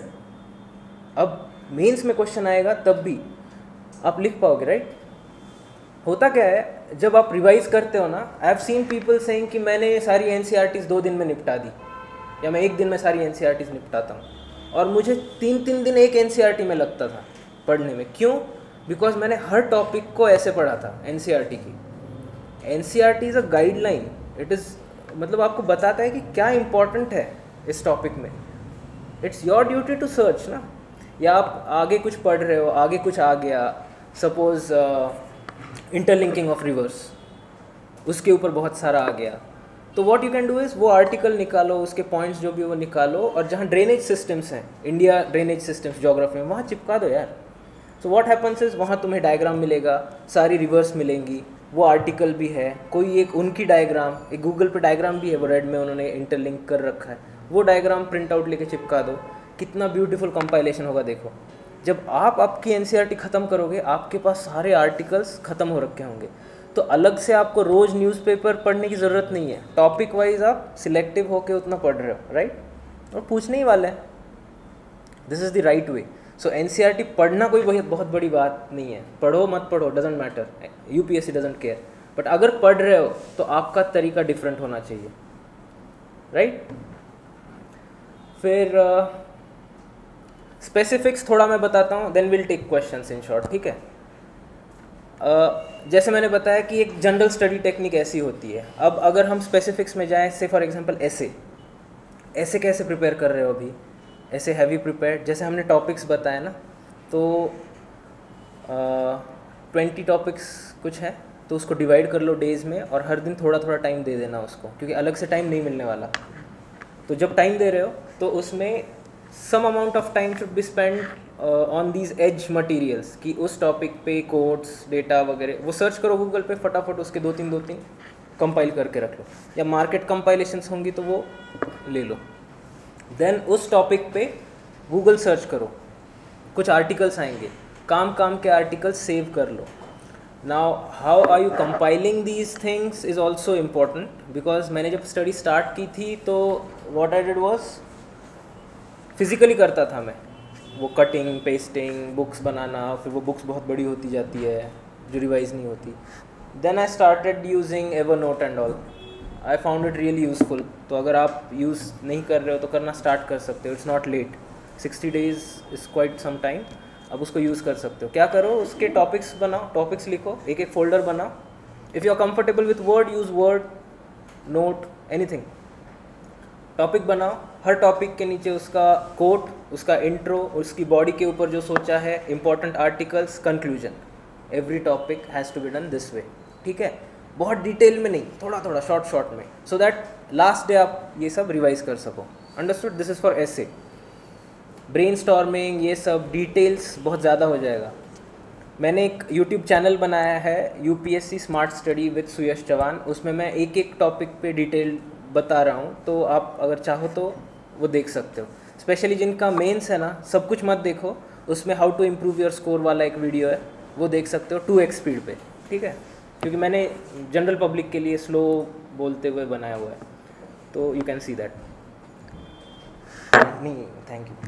अब मेंस में क्वेश्चन आएगा तब भी आप लिख पाओगे, राइट। होता क्या है, जब आप रिवाइज करते हो ना, I have seen people saying कि मैंने सारी एन सी आर टीज़ दो दिन में निपटा दी, या मैं एक दिन में सारी एन सी आर टीज़ निपटाता हूँ, और मुझे तीन तीन दिन एक एन सी आर टी में लगता था पढ़ने में। क्यों? बिकॉज मैंने हर टॉपिक को ऐसे पढ़ा था। एन सी आर टी की N C R T is a guideline, it is मतलब आपको बताता है कि क्या इंपॉर्टेंट है इस टॉपिक में। It's your duty to search ना, या आप आगे कुछ पढ़ रहे हो, आगे कुछ आ गया, सपोज इंटरलिंकिंग ऑफ रिवर्स, उसके ऊपर बहुत सारा आ गया, तो what you can do is वो आर्टिकल निकालो, उसके पॉइंट्स जो भी वो निकालो, और जहाँ ड्रेनेज सिस्टम्स हैं, इंडिया ड्रेनेज सिस्टम्स जोग्राफी में, वहाँ चिपका दो यार। सो व्हाट हैपन्स इज़ वहाँ तुम्हें डायग्राम मिलेगा, सारी रिवर्स मिलेंगी, वो आर्टिकल भी है, कोई एक उनकी डायग्राम, एक गूगल पे डायग्राम भी है, वो रेड में उन्होंने इंटरलिंक कर रखा है, वो डायग्राम प्रिंट आउट लेके चिपका दो, कितना ब्यूटीफुल कंपाइलेशन होगा। देखो, जब आप आपकी एन सी आर टी ख़त्म करोगे, आपके पास सारे आर्टिकल्स ख़त्म हो रखे होंगे, तो अलग से आपको रोज़ न्यूज़पेपर पढ़ने की ज़रूरत नहीं है। टॉपिक वाइज आप सिलेक्टिव होके उतना पढ़ रहे हो, राइट, और पूछने ही वाले हैं। This is the right way. So N C R T पढ़ना कोई बहुत बहुत बड़ी बात नहीं है, पढ़ो मत पढ़ो doesn't matter, U P S C doesn't care, but अगर पढ़ रहे हो तो आपका तरीका डिफरेंट होना चाहिए, राइट। फिर स्पेसिफिक्स uh, थोड़ा मैं बताता हूँ, then will take questions in short, ठीक है। uh, जैसे मैंने बताया कि एक जनरल स्टडी टेक्निक ऐसी होती है। अब अगर हम स्पेसिफिक्स में जाएं, से फॉर एग्जांपल ऐसे ऐसे कैसे प्रिपेयर कर रहे हो अभी, ऐसे हैवी प्रिपेयर्ड, जैसे हमने टॉपिक्स बताए ना, तो ट्वेंटी uh, टॉपिक्स कुछ है, तो उसको डिवाइड कर लो डेज़ में, और हर दिन थोड़ा थोड़ा टाइम दे देना उसको, क्योंकि अलग से टाइम नहीं मिलने वाला। तो जब टाइम दे रहे हो तो उसमें some amount of time should be spend on these edge materials, कि उस टॉपिक पे कोड्स, डेटा वगैरह वो सर्च करो गूगल पे फटाफट, उसके दो तीन दो तीन कंपाइल करके रख लो, या मार्केट कंपाइलेशंस होंगी तो वो ले लो। देन उस टॉपिक पे गूगल सर्च करो, कुछ आर्टिकल्स आएंगे, काम काम के आर्टिकल्स सेव कर लो। Now how are you compiling these things is also important, because मैंने जब स्टडी स्टार्ट की थी तो what I did was physically करता था मैं, वो कटिंग पेस्टिंग बुक्स बनाना, फिर वो बुक्स बहुत बड़ी होती जाती है जो रिवाइज नहीं होती। Then I started using Evernote and all, I found it really useful. तो अगर आप यूज़ नहीं कर रहे हो तो करना स्टार्ट कर सकते हो, it's not late, sixty days is quite some time, अब उसको यूज़ कर सकते हो। क्या करो, उसके टॉपिक्स बनाओ, टॉपिक्स लिखो, एक एक फोल्डर बनाओ। If you are comfortable with Word, use Word, note, anything. Topic बनाओ, हर टॉपिक के नीचे उसका कोट, उसका इंट्रो, उसकी बॉडी के ऊपर जो सोचा है, important articles, conclusion. Every topic has to be done this way, ठीक है? बहुत डिटेल में नहीं, थोड़ा थोड़ा शॉर्ट शॉर्ट में, सो दैट लास्ट डे आप ये सब रिवाइज कर सको। Understood? This is for essay. Brainstorming, ये सब डिटेल्स बहुत ज़्यादा हो जाएगा। मैंने एक यूट्यूब चैनल बनाया है, UPSC smart study with Suyash Chauhan, उसमें मैं एक एक टॉपिक पे डिटेल बता रहा हूँ, तो आप अगर चाहो तो वो देख सकते हो। स्पेशली जिनका मेंस है ना, सब कुछ मत देखो, उसमें how to improve your score वाला एक वीडियो है, वो देख सकते हो टू एक्स स्पीड पे, ठीक है? क्योंकि मैंने जनरल पब्लिक के लिए स्लो बोलते हुए बनाया हुआ है, तो यू कैन सी दैट। नहीं, थैंक यू।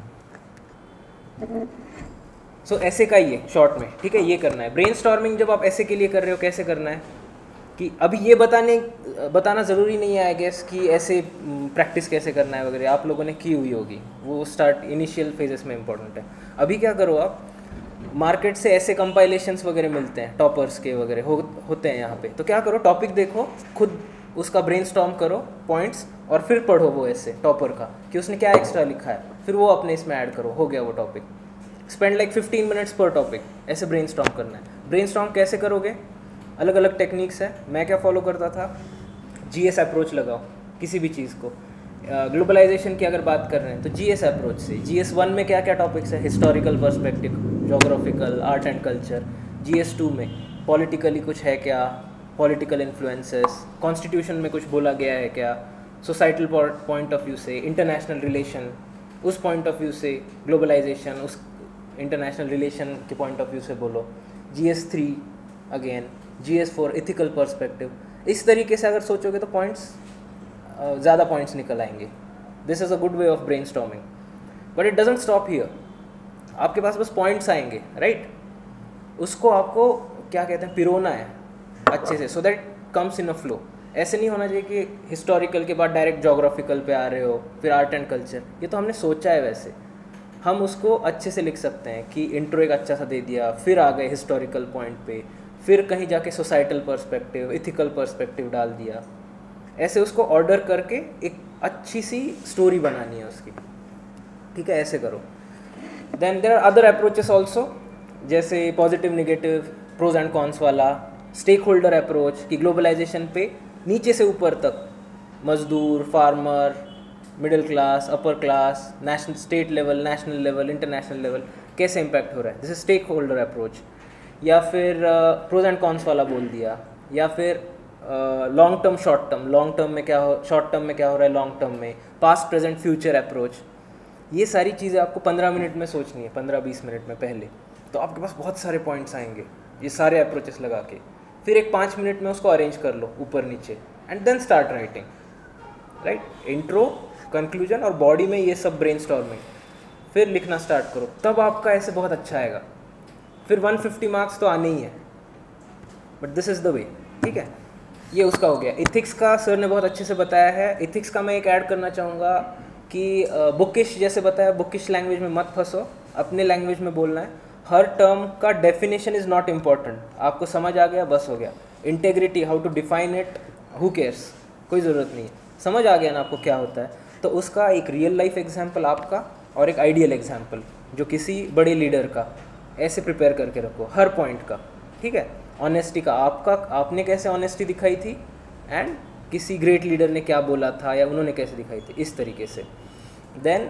सो so, ऐसे का ही है शॉर्ट में, ठीक है? ये करना है। ब्रेनस्टॉर्मिंग जब आप ऐसे के लिए कर रहे हो, कैसे करना है कि अभी ये बताने बताना ज़रूरी नहीं है आई गेस कि ऐसे प्रैक्टिस कैसे करना है वगैरह, आप लोगों ने की हुई होगी, वो स्टार्ट इनिशियल फेजेस में इंपॉर्टेंट है। अभी क्या करो, आप मार्केट से ऐसे कंपाइलेशंस वगैरह मिलते हैं, टॉपर्स के वगैरह हो, होते हैं यहाँ पे, तो क्या करो, टॉपिक देखो, खुद उसका ब्रेनस्टॉर्म करो पॉइंट्स, और फिर पढ़ो वो ऐसे टॉपर का कि उसने क्या एक्स्ट्रा लिखा है, फिर वो अपने इसमें ऐड करो, हो गया वो topic. Spend like fifteen minutes per topic, ऐसे ब्रेनस्टॉर्म करना है। ब्रेनस्टॉर्म कैसे करोगे? अलग अलग टेक्निक्स है। मैं क्या फॉलो करता था, जीएस अप्रोच लगाओ किसी भी चीज़ को। ग्लोबलाइजेशन uh, की अगर बात कर रहे हैं तो जीएस अप्रोच से, जीएस वन में क्या क्या टॉपिक्स है, historical perspective, geographical, art and culture. GS two में पॉलिटिकली कुछ है क्या, पॉलिटिकल इन्फ्लुएंसेस, कॉन्स्टिट्यूशन में कुछ बोला गया है क्या, सोसाइटल पॉइंट ऑफ व्यू से, इंटरनेशनल रिलेशन उस पॉइंट ऑफ व्यू से, ग्लोबलाइजेशन उस इंटरनेशनल रिलेशन के पॉइंट ऑफ व्यू से बोलो। GS three again, GS four ethical perspective. इस तरीके से अगर सोचोगे तो पॉइंट्स ज़्यादा पॉइंट्स निकल आएंगे। This is a good way of brainstorming, but it doesn't stop here. आपके पास बस पॉइंट्स आएंगे, राइट? उसको आपको क्या कहते हैं, पिरोना है अच्छे से, so that comes in a flow. ऐसे नहीं होना चाहिए कि हिस्टोरिकल के बाद डायरेक्ट जोग्राफिकल पे आ रहे हो, फिर आर्ट एंड कल्चर। ये तो हमने सोचा है, वैसे हम उसको अच्छे से लिख सकते हैं कि इंट्रो एक अच्छा सा दे दिया, फिर आ गए हिस्टोरिकल पॉइंट पे, फिर कहीं जाके सोसाइटल पर्सपेक्टिव, इथिकल पर्सपेक्टिव डाल दिया। ऐसे उसको ऑर्डर करके एक अच्छी सी स्टोरी बनानी है उसकी, ठीक है? ऐसे करो। Then there are other approaches also, जैसे positive negative, pros and cons वाला, स्टेक होल्डर अप्रोच कि ग्लोबलाइजेशन पे नीचे से ऊपर तक, मजदूर, farmer, middle class, upper class, national state level, national level, international level, कैसे इम्पैक्ट हो रहा है, this is stakeholder approach. या फिर प्रोज एंड कॉन्स वाला बोल दिया, या फिर long term short term, long term में क्या हो, शॉर्ट टर्म में क्या हो रहा है, लॉन्ग टर्म में, पास्ट प्रेजेंट फ्यूचर अप्रोच। ये सारी चीज़ें आपको पंद्रह मिनट में सोचनी है, पंद्रह बीस मिनट में पहले, तो आपके पास बहुत सारे पॉइंट्स आएंगे ये सारे अप्रोचेस लगा के। फिर एक पाँच मिनट में उसको अरेंज कर लो ऊपर नीचे, and then start writing, right? Intro, conclusion और बॉडी में ये सब ब्रेनस्टॉर्मिंग, फिर लिखना स्टार्ट करो, तब आपका ऐसे बहुत अच्छा आएगा। फिर एक सौ पचास मार्क्स तो आने ही है, but this is the way, ठीक है? ये उसका हो गया। इथिक्स का सर ने बहुत अच्छे से बताया है। इथिक्स का मैं एक ऐड करना चाहूँगा कि बुकिश, जैसे बताया, बुकिश लैंग्वेज में मत फंसो, अपने लैंग्वेज में बोलना है। हर टर्म का डेफिनेशन इज़ नॉट इम्पॉर्टेंट, आपको समझ आ गया बस हो गया। Integrity, how to define it, who cares, कोई ज़रूरत नहीं है, समझ आ गया ना आपको क्या होता है। तो उसका एक रियल लाइफ एग्जाम्पल आपका और एक आइडियल एग्जाम्पल जो किसी बड़े लीडर का, ऐसे प्रिपेयर करके रखो हर पॉइंट का, ठीक है? ऑनेस्टी का, आपका आपने कैसे ऑनेस्टी दिखाई थी, एंड किसी ग्रेट लीडर ने क्या बोला था या उन्होंने कैसे दिखाई थी, इस तरीके से। देन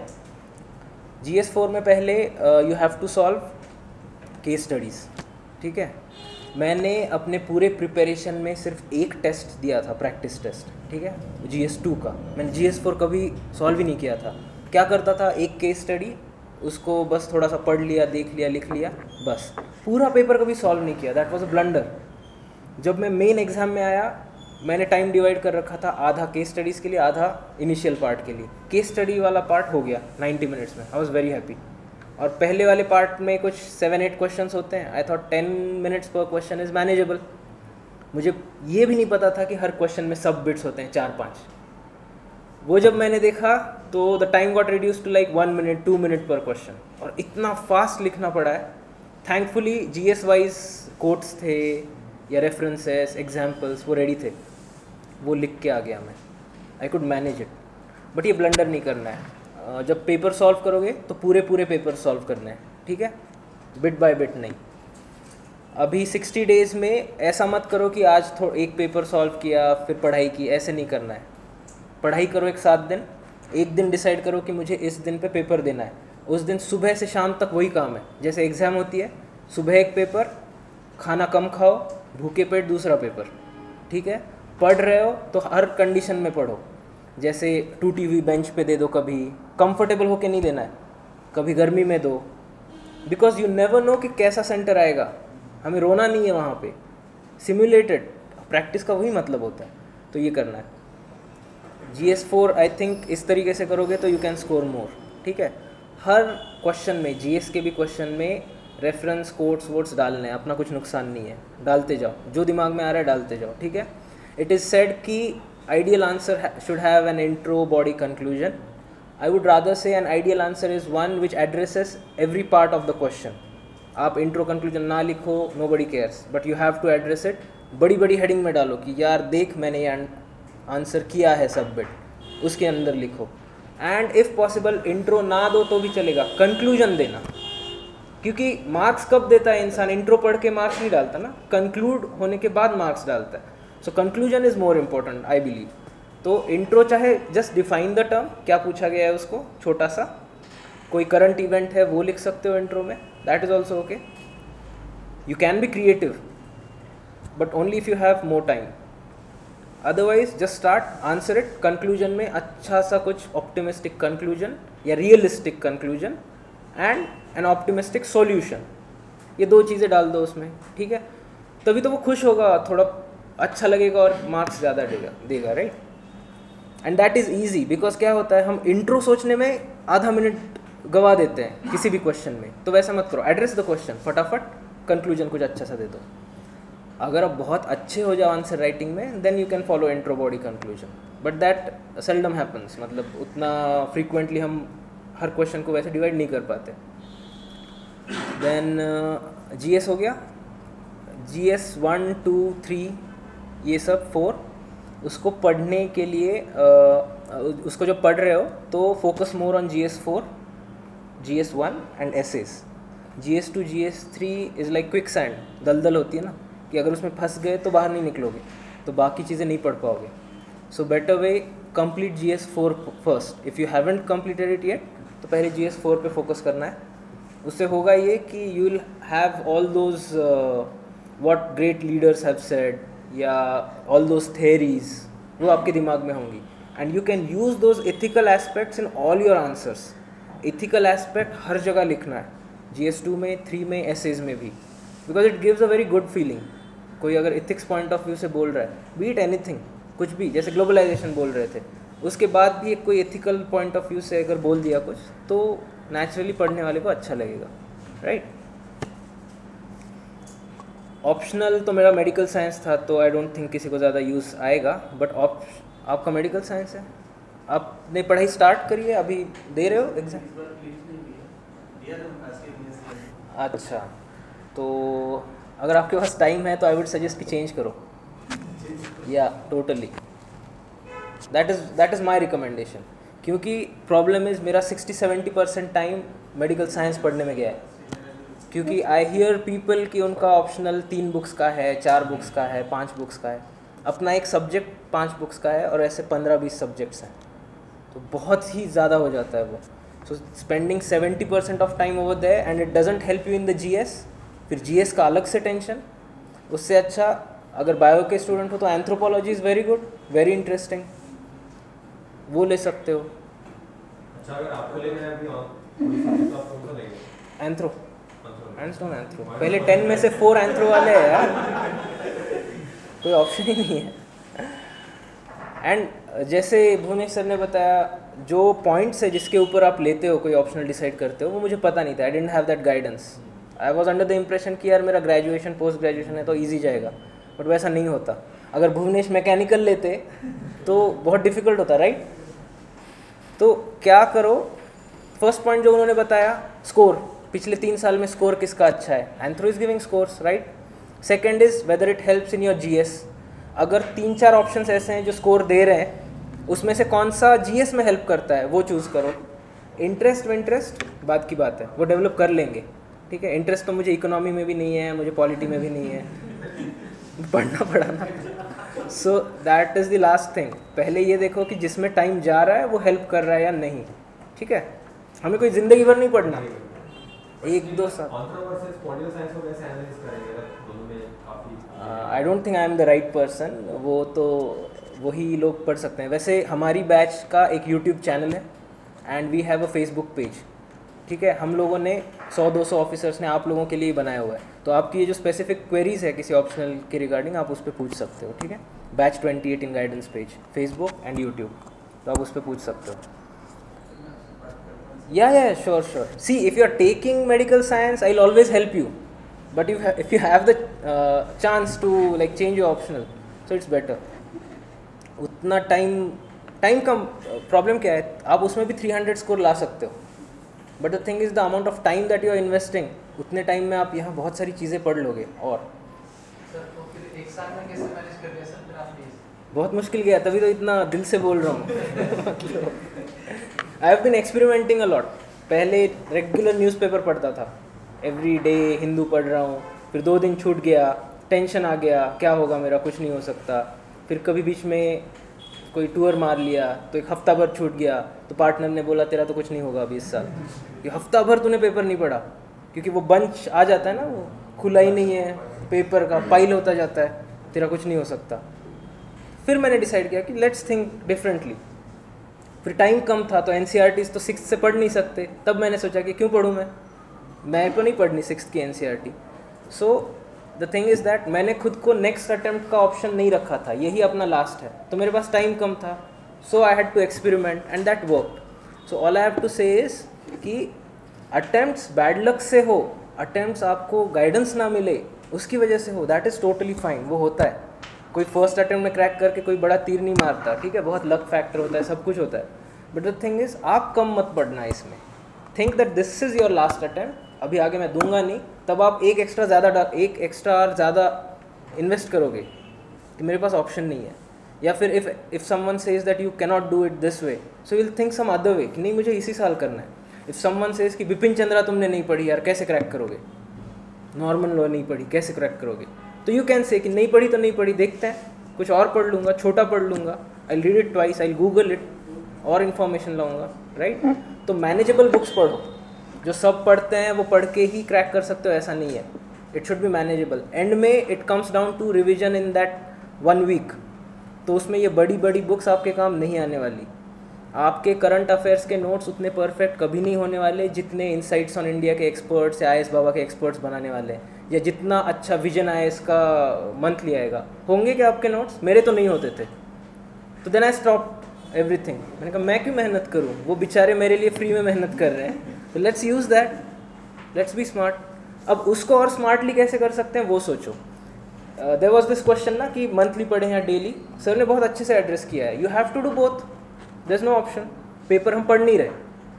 जी एस फोर में पहले you have to solve case studies, ठीक है? मैंने अपने पूरे प्रिपरेशन में सिर्फ एक टेस्ट दिया था, प्रैक्टिस टेस्ट, ठीक है, जी एस टू का। मैंने जी एस फोर कभी सॉल्व ही नहीं किया था। क्या करता था, एक केस स्टडी, उसको बस थोड़ा सा पढ़ लिया, देख लिया, लिख लिया, बस। पूरा पेपर कभी सॉल्व नहीं किया। That was a blunder. जब मैं मेन एग्ज़ाम में आया, मैंने टाइम डिवाइड कर रखा था, आधा केस स्टडीज़ के लिए, आधा इनिशियल पार्ट के लिए। केस स्टडी वाला पार्ट हो गया नाइन्टी मिनट्स में। I was very happy. और पहले वाले पार्ट में कुछ सेवन एट क्वेश्चंस होते हैं। I thought ten minutes per question is manageable. मुझे ये भी नहीं पता था कि हर क्वेश्चन में सब बिट्स होते हैं, चार पाँच। वो जब मैंने देखा तो the time got reduce to like one minute two minute per question. और इतना फास्ट लिखना पड़ा है। Thankfully G S wise quotes थे या रेफरेंसेस, एग्जाम्पल्स, वो रेडी थे, वो लिख के आ गया मैं। I could manage it. But ये ब्लंडर नहीं करना है। जब पेपर सॉल्व करोगे तो पूरे पूरे पेपर सॉल्व करने हैं, ठीक है, बिट बाय बिट नहीं। अभी सिक्सटी डेज़ में ऐसा मत करो कि आज थोड़ा एक पेपर सॉल्व किया फिर पढ़ाई की, ऐसे नहीं करना है। पढ़ाई करो एक सात दिन, एक दिन डिसाइड करो कि मुझे इस दिन पे पेपर देना है। उस दिन सुबह से शाम तक वही काम है। जैसे एग्ज़ाम होती है, सुबह एक पेपर, खाना कम खाओ, भूखे पेट दूसरा पेपर, ठीक है। पढ़ रहे हो तो हर कंडीशन में पढ़ो। जैसे टूटी हुई बेंच पे दे दो, कभी कंफर्टेबल होके नहीं देना है, कभी गर्मी में दो, बिकॉज यू नेवर नो कि कैसा सेंटर आएगा। हमें रोना नहीं है वहाँ पे, सिमुलेटेड प्रैक्टिस का वही मतलब होता है। तो ये करना है। G S four I think इस तरीके से करोगे तो यू कैन स्कोर मोर, ठीक है। हर क्वेश्चन में, जी एस के भी क्वेश्चन में रेफरेंस, कोट्स वोट्स डालने हैं, अपना कुछ नुकसान नहीं है, डालते जाओ, जो दिमाग में आ रहा है डालते जाओ, ठीक है। इट इज़ सेड कि ideal answer should have an intro, body, conclusion. I would rather say an ideal answer is one which addresses every part of the question. आप intro conclusion ना लिखो, nobody cares, but you have to address it. बड़ी बड़ी heading में डालो कि यार देख मैंने ये आंसर किया है सब बिट, उसके अंदर लिखो। एंड इफ़ पॉसिबल इंट्रो ना दो तो भी चलेगा, कंक्लूजन देना। क्योंकि मार्क्स कब देता है इंसान, इंट्रो पढ़ के मार्क्स नहीं डालता ना, कंक्लूड होने के बाद मार्क्स डालता है। So conclusion is more important I believe. तो इंट्रो चाहे जस्ट डिफाइन द टर्म, क्या पूछा गया है उसको, छोटा सा कोई करंट इवेंट है वो लिख सकते हो इंट्रो में, that is also okay. You can be creative but only if you have more time. Otherwise just start, answer it. Conclusion में अच्छा सा कुछ ऑप्टिमिस्टिक कंक्लूजन या realistic conclusion and an optimistic solution, ये दो चीज़ें डाल दो उसमें, ठीक है। तभी तो वो खुश होगा, थोड़ा अच्छा लगेगा और मार्क्स ज़्यादा देगा देगा right. And that is easy, because क्या होता है, हम इंट्रो सोचने में आधा मिनट गवा देते हैं किसी भी क्वेश्चन में। तो वैसा मत करो, एड्रेस द क्वेश्चन, फटाफट कंक्लूजन कुछ अच्छा सा दे दो। अगर आप बहुत अच्छे हो जाओ आंसर राइटिंग में, then you can follow intro, body, conclusion, but that seldom happens. मतलब उतना फ्रीक्वेंटली हम हर क्वेश्चन को वैसे डिवाइड नहीं कर पाते। देन जी एस हो गया, G S one two three ये सब फोर। उसको पढ़ने के लिए uh, उसको जो पढ़ रहे हो तो focus more on G S four, G S one and essays. G S two, G S three is like quicksand, दलदल होती है ना, कि अगर उसमें फंस गए तो बाहर नहीं निकलोगे, तो बाकी चीज़ें नहीं पढ़ पाओगे। So better way complete G S four first. If you haven't completed it yet तो पहले जी एस फोर पे फोकस करना है। उससे होगा ये कि you will have all those what great leaders have said या ऑल दोज थेरीज, वो आपके दिमाग में होंगी। And you can use those ethical aspects in all your answers. Ethical aspect हर जगह लिखना है, जी एस टू में, थ्री में, एसेज में भी, because it gives a very good feeling. कोई अगर एथिक्स पॉइंट ऑफ व्यू से बोल रहा है, बी इट एनीथिंग, कुछ भी, जैसे ग्लोबलाइजेशन बोल रहे थे, उसके बाद भी एक कोई एथिकल पॉइंट ऑफ व्यू से अगर बोल दिया कुछ, तो नेचुरली पढ़ने वाले को अच्छा लगेगा, राइट। ऑप्शनल तो मेरा मेडिकल साइंस था, तो आई डोंट थिंक किसी को ज़्यादा यूज़ आएगा, बट ऑप आपका मेडिकल साइंस है, आपने पढ़ाई स्टार्ट करी है, अभी दे रहे हो एग्जाम? अच्छा, तो अगर आपके पास टाइम है तो आई वुड सजेस्ट कि चेंज करो, या totally, that is that is my recommendation. क्योंकि प्रॉब्लम इज़ मेरा sixty seventy percent time medical science पढ़ने में गया है। क्योंकि आई हियर पीपल कि उनका ऑप्शनल तीन बुक्स का है, चार बुक्स का है, पांच बुक्स का है, अपना एक सब्जेक्ट पांच बुक्स का है, और ऐसे पंद्रह बीस सब्जेक्ट्स हैं, तो बहुत ही ज़्यादा हो जाता है वो। So spending seventy percent of time over there and it doesn't help you in the G S. फिर जी एस का अलग से टेंशन, उससे अच्छा अगर बायो के स्टूडेंट हो तो anthropology is very good, very interesting, वो ले सकते हो। अच्छा, अगर आपको लेना है अभी और तो आप कौन सा लेंगे? एंथ्रो, एंथ्रो एंथ्रो पहले टेन में से फोर एंथ्रो वाले हैं यार, कोई ऑप्शन ही नहीं है। एंड जैसे भुवनेश सर ने बताया, जो पॉइंट्स है जिसके ऊपर आप लेते हो कोई ऑप्शनल डिसाइड करते हो, वो मुझे पता नहीं था। I didn't have that guidance. I was under the impression कि यार मेरा ग्रेजुएशन पोस्ट ग्रेजुएशन है तो ईजी जाएगा, बट वैसा नहीं होता। अगर भुवनेश मैकेनिकल लेते तो बहुत डिफिकल्ट होता, राइट? तो क्या करो, फर्स्ट पॉइंट जो उन्होंने बताया, स्कोर, पिछले तीन साल में स्कोर किसका अच्छा है, anthro is giving scores, right? Second is whether it helps in your GS. अगर तीन चार ऑप्शंस ऐसे हैं जो स्कोर दे रहे हैं, उसमें से कौन सा जीएस में हेल्प करता है वो चूज़ करो। इंटरेस्ट इंटरेस्ट बात की बात है, वो डेवलप कर लेंगे, ठीक है? इंटरेस्ट तो मुझे इकोनॉमी में भी नहीं है, मुझे पॉलिटी में भी नहीं है, पढ़ना पढ़ाना। So that is the last thing. पहले ये देखो कि जिसमें टाइम जा रहा है वो हेल्प कर रहा है या नहीं, ठीक है? हमें कोई ज़िंदगी भर नहीं पढ़ना, एक दो साल। I don't think I am the right person, वो तो वही लोग पढ़ सकते हैं। वैसे हमारी बैच का एक यूट्यूब चैनल है and we have a Facebook page, ठीक है? हम लोगों ने सौ दो सौ ऑफिसर्स ने आप लोगों के लिए बनाया हुआ है, तो आपकी ये जो स्पेसिफिक क्वेरीज है किसी ऑप्शनल के रिगार्डिंग, आप उस पर पूछ सकते हो, ठीक है? Batch twenty eight in guidance page, Facebook and YouTube, तो आप उस पर पूछ सकते हो। या या sure sure see, if you are taking medical science I will always help you, but you if you have the chance to like change your optional, so it's better. उतना टाइम टाइम का problem क्या है, आप उसमें भी three hundred score ला सकते हो, but the thing is the amount of time that you are investing, उतने टाइम में आप यहाँ बहुत सारी चीज़ें पढ़ लोगे। और सर तो फिर एक साल में कैसे मैनेज कर लिया सर फिर आपने? बहुत मुश्किल गया, तभी तो इतना दिल से बोल रहा हूँ। I have been experimenting a lot. पहले रेगुलर न्यूज़पेपर पढ़ता था, एवरी डे हिंदू पढ़ रहा हूँ, फिर दो दिन छूट गया, टेंशन आ गया, क्या होगा मेरा, कुछ नहीं हो सकता। फिर कभी बीच में कोई टूर मार लिया तो एक हफ्ता भर छूट गया, तो पार्टनर ने बोला तेरा तो कुछ नहीं होगा अभी इस साल, कि हफ्ता भर तूने पेपर नहीं पढ़ा, क्योंकि वो बंच आ जाता है ना, वो खुला ही नहीं है, पेपर का पाइल होता जाता है, तेरा कुछ नहीं हो सकता। फिर मैंने डिसाइड किया कि लेट्स थिंक डिफरेंटली। फिर टाइम कम था तो एनसीईआरटीज़ तो सिक्स से पढ़ नहीं सकते, तब मैंने सोचा कि क्यों पढ़ूँ मैं मैं को नहीं पढ़नी सिक्स की NCERT. So the thing is that मैंने खुद को नेक्स्ट अटेम्प्ट का ऑप्शन नहीं रखा था, यही अपना लास्ट है, तो मेरे पास टाइम कम था, so I had to experiment and that worked. So all I have to say is कि अटेम्प्ट्स बैड लक से हो, अटेम्प्ट्स आपको गाइडेंस ना मिले उसकी वजह से हो, दैट इज़ टोटली फाइन, वो होता है। कोई फर्स्ट अटेम्प्ट में क्रैक करके कोई बड़ा तीर नहीं मारता, ठीक है? बहुत लक फैक्टर होता है, सब कुछ होता है, बट द थिंग इज़ आप कम मत पढ़ना इसमें। Think that this is your last attempt, अभी आगे मैं दूंगा नहीं, तब आप एक एक्स्ट्रा ज़्यादा एक एक्स्ट्रा ज़्यादा इन्वेस्ट करोगे कि मेरे पास ऑप्शन नहीं है। या फिर if if someone says that you cannot do it this way, so will think some other way कि नहीं मुझे इसी साल करना है। इफ़ समवन सेज कि बिपिन चंद्रा तुमने नहीं पढ़ी यार, कैसे क्रैक करोगे, नॉर्मल लॉ नहीं पढ़ी, कैसे क्रैक करोगे, तो यू कैन से कि नहीं पढ़ी तो नहीं पढ़ी, देखते हैं, कुछ और पढ़ लूँगा, छोटा पढ़ लूँगा, I read it twice, I Google it और इन्फॉर्मेशन लाऊंगा, राइट? तो मैनेजेबल बुक्स पढ़ो, जो सब पढ़ते हैं वो पढ़ के ही क्रैक कर सकते हो ऐसा नहीं है, it should be manageable. End में it comes down to revision in that one week, तो उसमें ये बड़ी बड़ी बुक्स आपके काम नहीं आने वाली। आपके करंट अफेयर्स के नोट्स उतने परफेक्ट कभी नहीं होने वाले जितने इनसाइट्स ऑन इंडिया के एक्सपर्ट्स या आई एस बाबा के एक्सपर्ट्स बनाने वाले हैं, या जितना अच्छा विजन आई एस का मंथली आएगा। होंगे क्या आपके नोट्स? मेरे तो नहीं होते थे, तो देन आई स्टॉप एवरीथिंग। मैंने कहा मैं क्यों मेहनत करूँ, वो बेचारे मेरे लिए फ्री में मेहनत कर रहे हैं, तो let's use that, let's be smart. अब उसको और स्मार्टली कैसे कर सकते हैं वो सोचो। देयर वाज दिस क्वेश्चन ना कि मंथली पढ़ें या डेली, सर ने बहुत अच्छे से एड्रेस किया है, you have to do both, there is no option. Paper हम पढ़ नहीं रहे,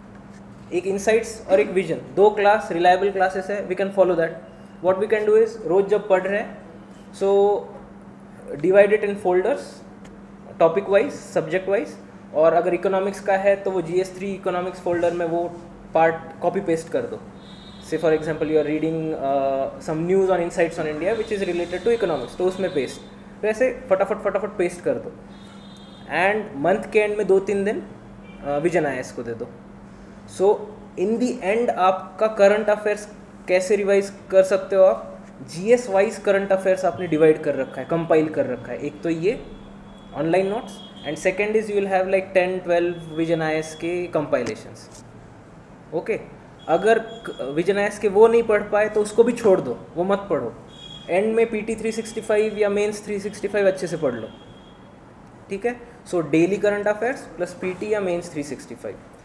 एक इनसाइट्स और एक विजन, दो क्लास रिलायबल क्लासेस है, we can follow that. What we can do is रोज जब पढ़ रहे हैं, so divide it in folders, topic wise, subject wise, और अगर इकोनॉमिक्स का है तो वो G S three economics folder में वो पार्ट कॉपी पेस्ट कर दो। Say for example you are reading some news on Insights on India which is related to economics, तो उसमें पेस्ट, तो ऐसे फटाफट फटाफट पेस्ट कर दो। एंड मंथ के एंड में दो तीन दिन विजन आई एस को दे दो। सो इन दी एंड आपका करंट अफेयर्स कैसे रिवाइज कर सकते हो आप? जीएस वाइज करंट अफेयर्स आपने डिवाइड कर रखा है, कंपाइल कर रखा है। एक तो ये online notes and second is you will have like ten twelve Vision I S के कंपाइलेशंस। ओके, अगर विजन आई एस के वो नहीं पढ़ पाए तो उसको भी छोड़ दो, वो मत पढ़ो। एंड में पीटी थ्री सिक्सटी फाइव या मेंस थ्री सिक्सटी फाइव अच्छे से पढ़ लो, ठीक है। So daily current affairs plus PT या मेंस थ्री सिक्सटी फाइव।